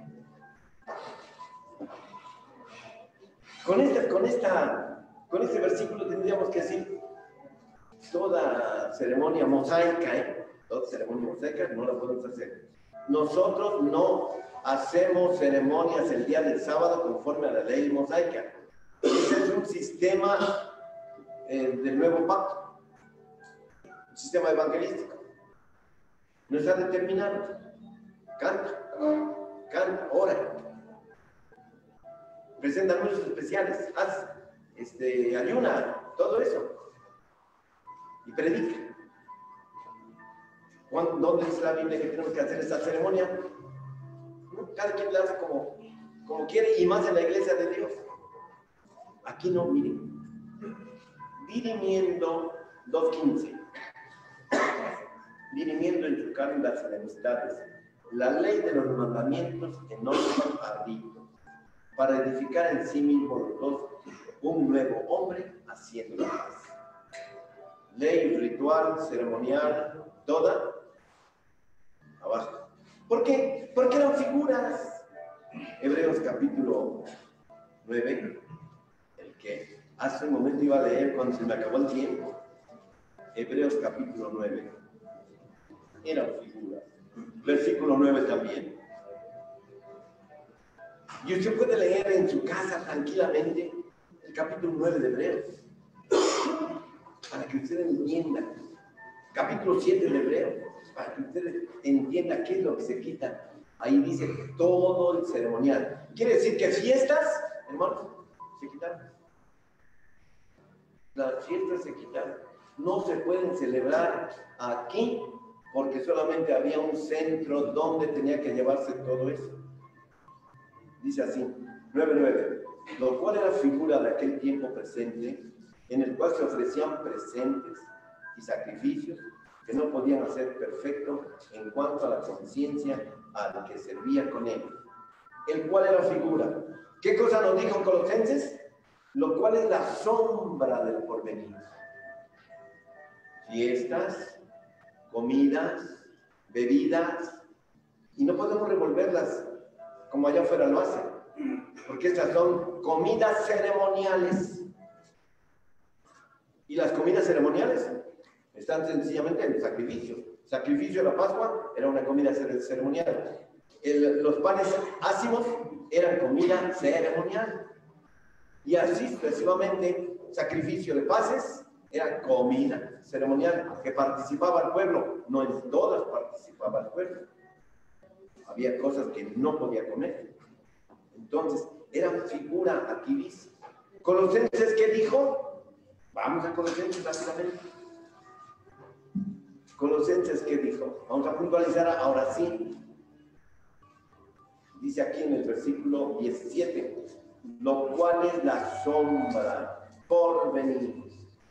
Con este versículo tendríamos que decir toda ceremonia mosaica, toda ceremonia mosaica no la podemos hacer. Nosotros no hacemos ceremonias el día del sábado conforme a la ley mosaica. Ese es un sistema del nuevo pacto, un sistema evangelístico. No está determinado. Canta, ora. Presenta anuncios especiales, ayuna, todo eso. Y predica. ¿Dónde dice la Biblia que tenemos que hacer esta ceremonia? Cada quien la hace como quiere y más en la iglesia de Dios. Aquí no, miren. Dirimiendo 2:15. Dirimiendo en su carne las enemistades. La ley de los mandamientos en orden ardito, para edificar en sí mismo los dos un nuevo hombre haciendo la paz. Ley ritual, ceremonial, toda abajo. ¿Por qué? Porque eran figuras. Hebreos capítulo 9, el que hace un momento iba a leer cuando se me acabó el tiempo. Hebreos capítulo 9. Eran figuras. Versículo 9 también. Y usted puede leer en su casa tranquilamente el capítulo 9 de Hebreos, para que usted entienda. Capítulo 7 de Hebreos, para que usted entienda qué es lo que se quita. Ahí dice todo el ceremonial. Quiere decir que fiestas, hermanos, se quitaron. Las fiestas se quitaron. No se pueden celebrar aquí porque solamente había un centro donde tenía que llevarse todo eso. Dice así, 9:9, lo cual era figura de aquel tiempo presente, en el cual se ofrecían presentes y sacrificios que no podían hacer perfecto en cuanto a la conciencia al que servía con él, el cual era figura. ¿Qué cosa nos dijo en Colosenses? Lo cual es la sombra del porvenir. Fiestas, comidas, bebidas, y no podemos revolverlas como allá afuera lo hacen, porque estas son comidas ceremoniales. Y las comidas ceremoniales están sencillamente en sacrificio. Sacrificio de la Pascua era una comida ceremonial. Los panes ácimos eran comida ceremonial. Y así sucesivamente, sacrificio de paces era comida ceremonial, que participaba el pueblo. No en todas participaba el pueblo. Había cosas que no podía comer. Entonces, eran figura, aquí dice. Colosenses, ¿qué dijo? Vamos a Colosenses rápidamente. Colosenses, ¿qué dijo? Vamos a puntualizar ahora sí. dice aquí en el versículo 17, lo cual es la sombra por venir.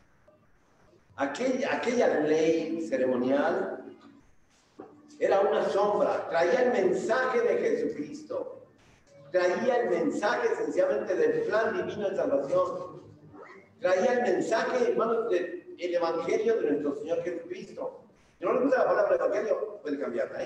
Aquella ley ceremonial era una sombra, traía el mensaje de Jesucristo, traía el mensaje esencialmente del plan divino de salvación, traía el mensaje, hermanos, del evangelio de nuestro Señor Jesucristo. Si no le gusta la palabra evangelio, puede cambiarla,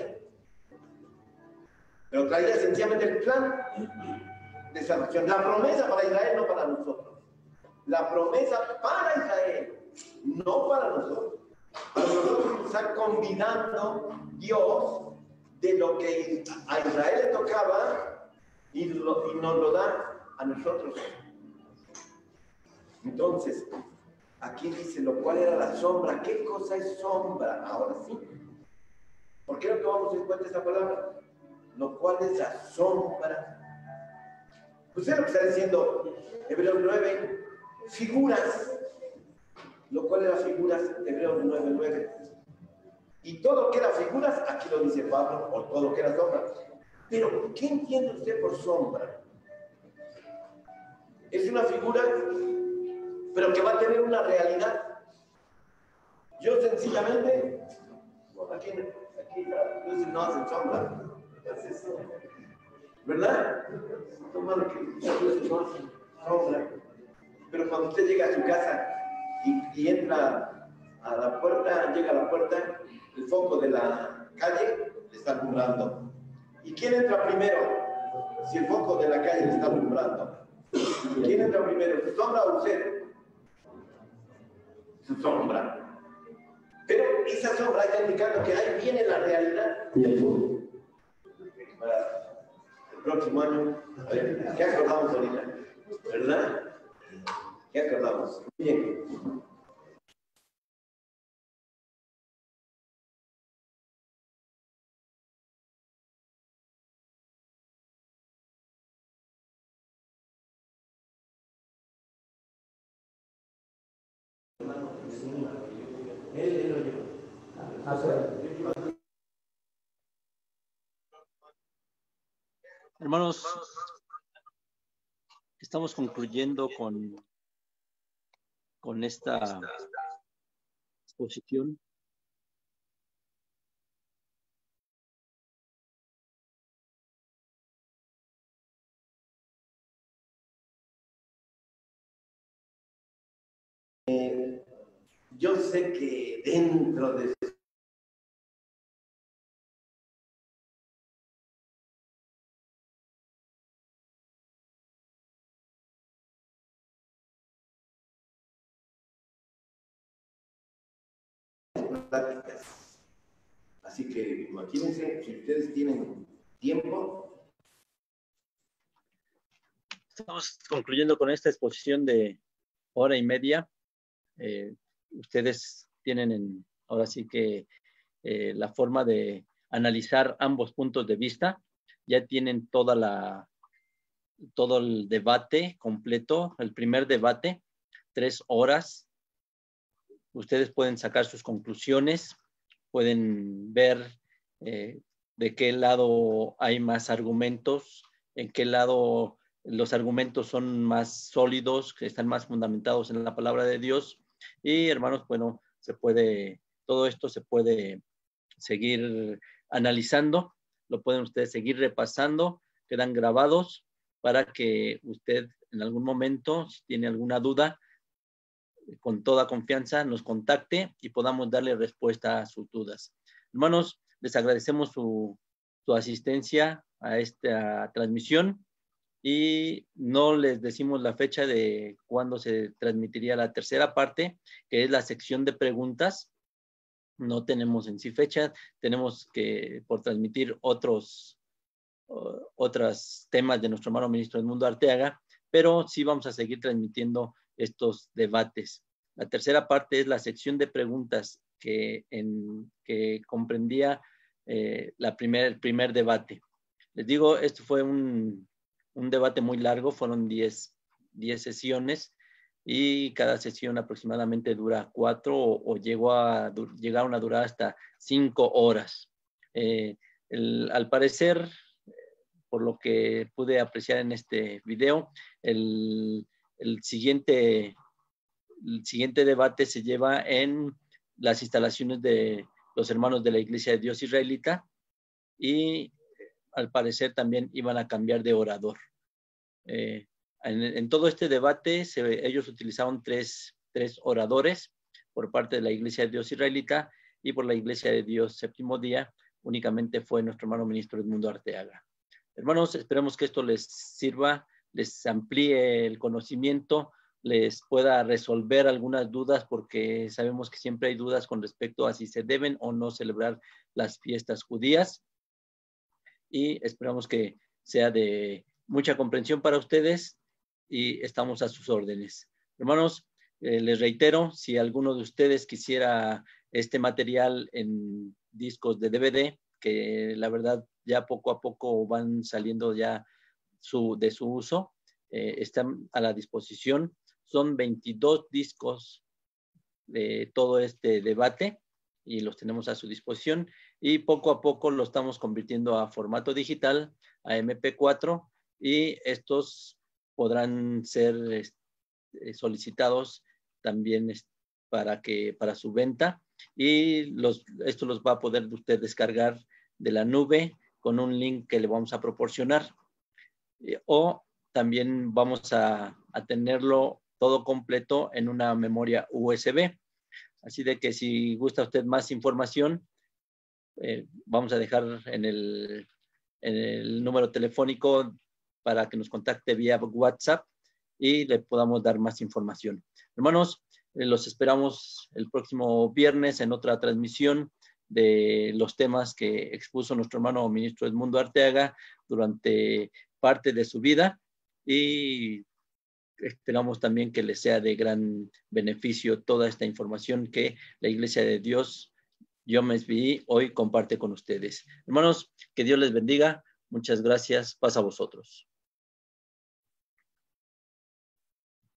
pero traía esencialmente el plan de salvación, la promesa para Israel, no para nosotros. La promesa para Israel, no para nosotros. A nosotros nos está convidando Dios de lo que a Israel le tocaba y nos lo da a nosotros. Entonces, aquí dice lo cual era la sombra. ¿Qué cosa es sombra? Ahora sí. ¿Por qué no tomamos en cuenta esa palabra? Lo cual es la sombra. Pues es lo que está diciendo Hebreos 9, figuras. Lo cual era figuras, Hebreos 9:9. Y todo lo que era figuras, aquí lo dice Pablo, o todo lo que era sombra. Pero, ¿qué entiende usted por sombra? Es una figura, pero que va a tener una realidad. Yo sencillamente, aquí no hacen sombra. ¿Verdad? No hacen sombra. Pero cuando usted llega a su casa y entra a la puerta, llega a la puerta, el foco de la calle le está alumbrando. ¿Y quién entra primero? Si el foco de la calle le está alumbrando. ¿Quién entra primero? ¿Su sombra o usted? Su sombra. Pero esa sombra está indicando que ahí viene la realidad. Para el próximo año, a ver, ¿qué acordamos ahorita? ¿Verdad? ¿Qué acordamos? Bien. Hermanos, estamos concluyendo con esta exposición. Yo sé que dentro de pláticas. Así que imagínense, si ustedes tienen tiempo. Estamos concluyendo con esta exposición de hora y media. Ustedes tienen ahora sí que la forma de analizar ambos puntos de vista. Ya tienen todo el debate completo, el primer debate, 3 horas. Ustedes pueden sacar sus conclusiones, pueden ver de qué lado hay más argumentos, en qué lado los argumentos son más sólidos, que están más fundamentados en la palabra de Dios. Y hermanos, bueno, todo esto se puede seguir analizando, lo pueden ustedes seguir repasando, quedan grabados para que usted en algún momento, si tiene alguna duda, con toda confianza nos contacte y podamos darle respuesta a sus dudas. Hermanos, les agradecemos su asistencia a esta transmisión y no les decimos la fecha de cuándo se transmitiría la tercera parte, que es la sección de preguntas. No tenemos en sí fecha, tenemos que por transmitir otros temas de nuestro hermano ministro Edmundo Arteaga, pero sí vamos a seguir transmitiendo estos debates. La tercera parte es la sección de preguntas que comprendía el primer debate. Les digo, esto fue un debate muy largo, fueron 10 sesiones y cada sesión aproximadamente dura 4 o llegaron a durar hasta 5 horas. Al parecer, por lo que pude apreciar en este video, el siguiente debate se lleva en las instalaciones de los hermanos de la Iglesia de Dios Israelita, y al parecer también iban a cambiar de orador. En todo este debate ellos utilizaron tres oradores por parte de la Iglesia de Dios Israelita, y por la Iglesia de Dios Séptimo Día únicamente fue nuestro hermano ministro Edmundo Arteaga. Hermanos, esperemos que esto les sirva, les amplíe el conocimiento, les pueda resolver algunas dudas, porque sabemos que siempre hay dudas con respecto a si se deben o no celebrar las fiestas judías, y esperamos que sea de mucha comprensión para ustedes, y estamos a sus órdenes. Hermanos, les reitero, si alguno de ustedes quisiera este material en discos de DVD, que la verdad ya poco a poco van saliendo ya de su uso, están a la disposición. Son 22 discos de todo este debate y los tenemos a su disposición, y poco a poco lo estamos convirtiendo a formato digital, a MP4, y estos podrán ser solicitados también para su venta, y esto los va a poder usted descargar de la nube con un link que le vamos a proporcionar, o también vamos a tenerlo todo completo en una memoria USB. Así de que si gusta usted más información, vamos a dejar en el número telefónico para que nos contacte vía WhatsApp y le podamos dar más información. Hermanos, los esperamos el próximo viernes en otra transmisión de los temas que expuso nuestro hermano ministro Edmundo Arteaga durante parte de su vida, y esperamos también que les sea de gran beneficio toda esta información que la Iglesia de Dios Yom SBI hoy comparte con ustedes. Hermanos, que Dios les bendiga. Muchas gracias. Paz a vosotros.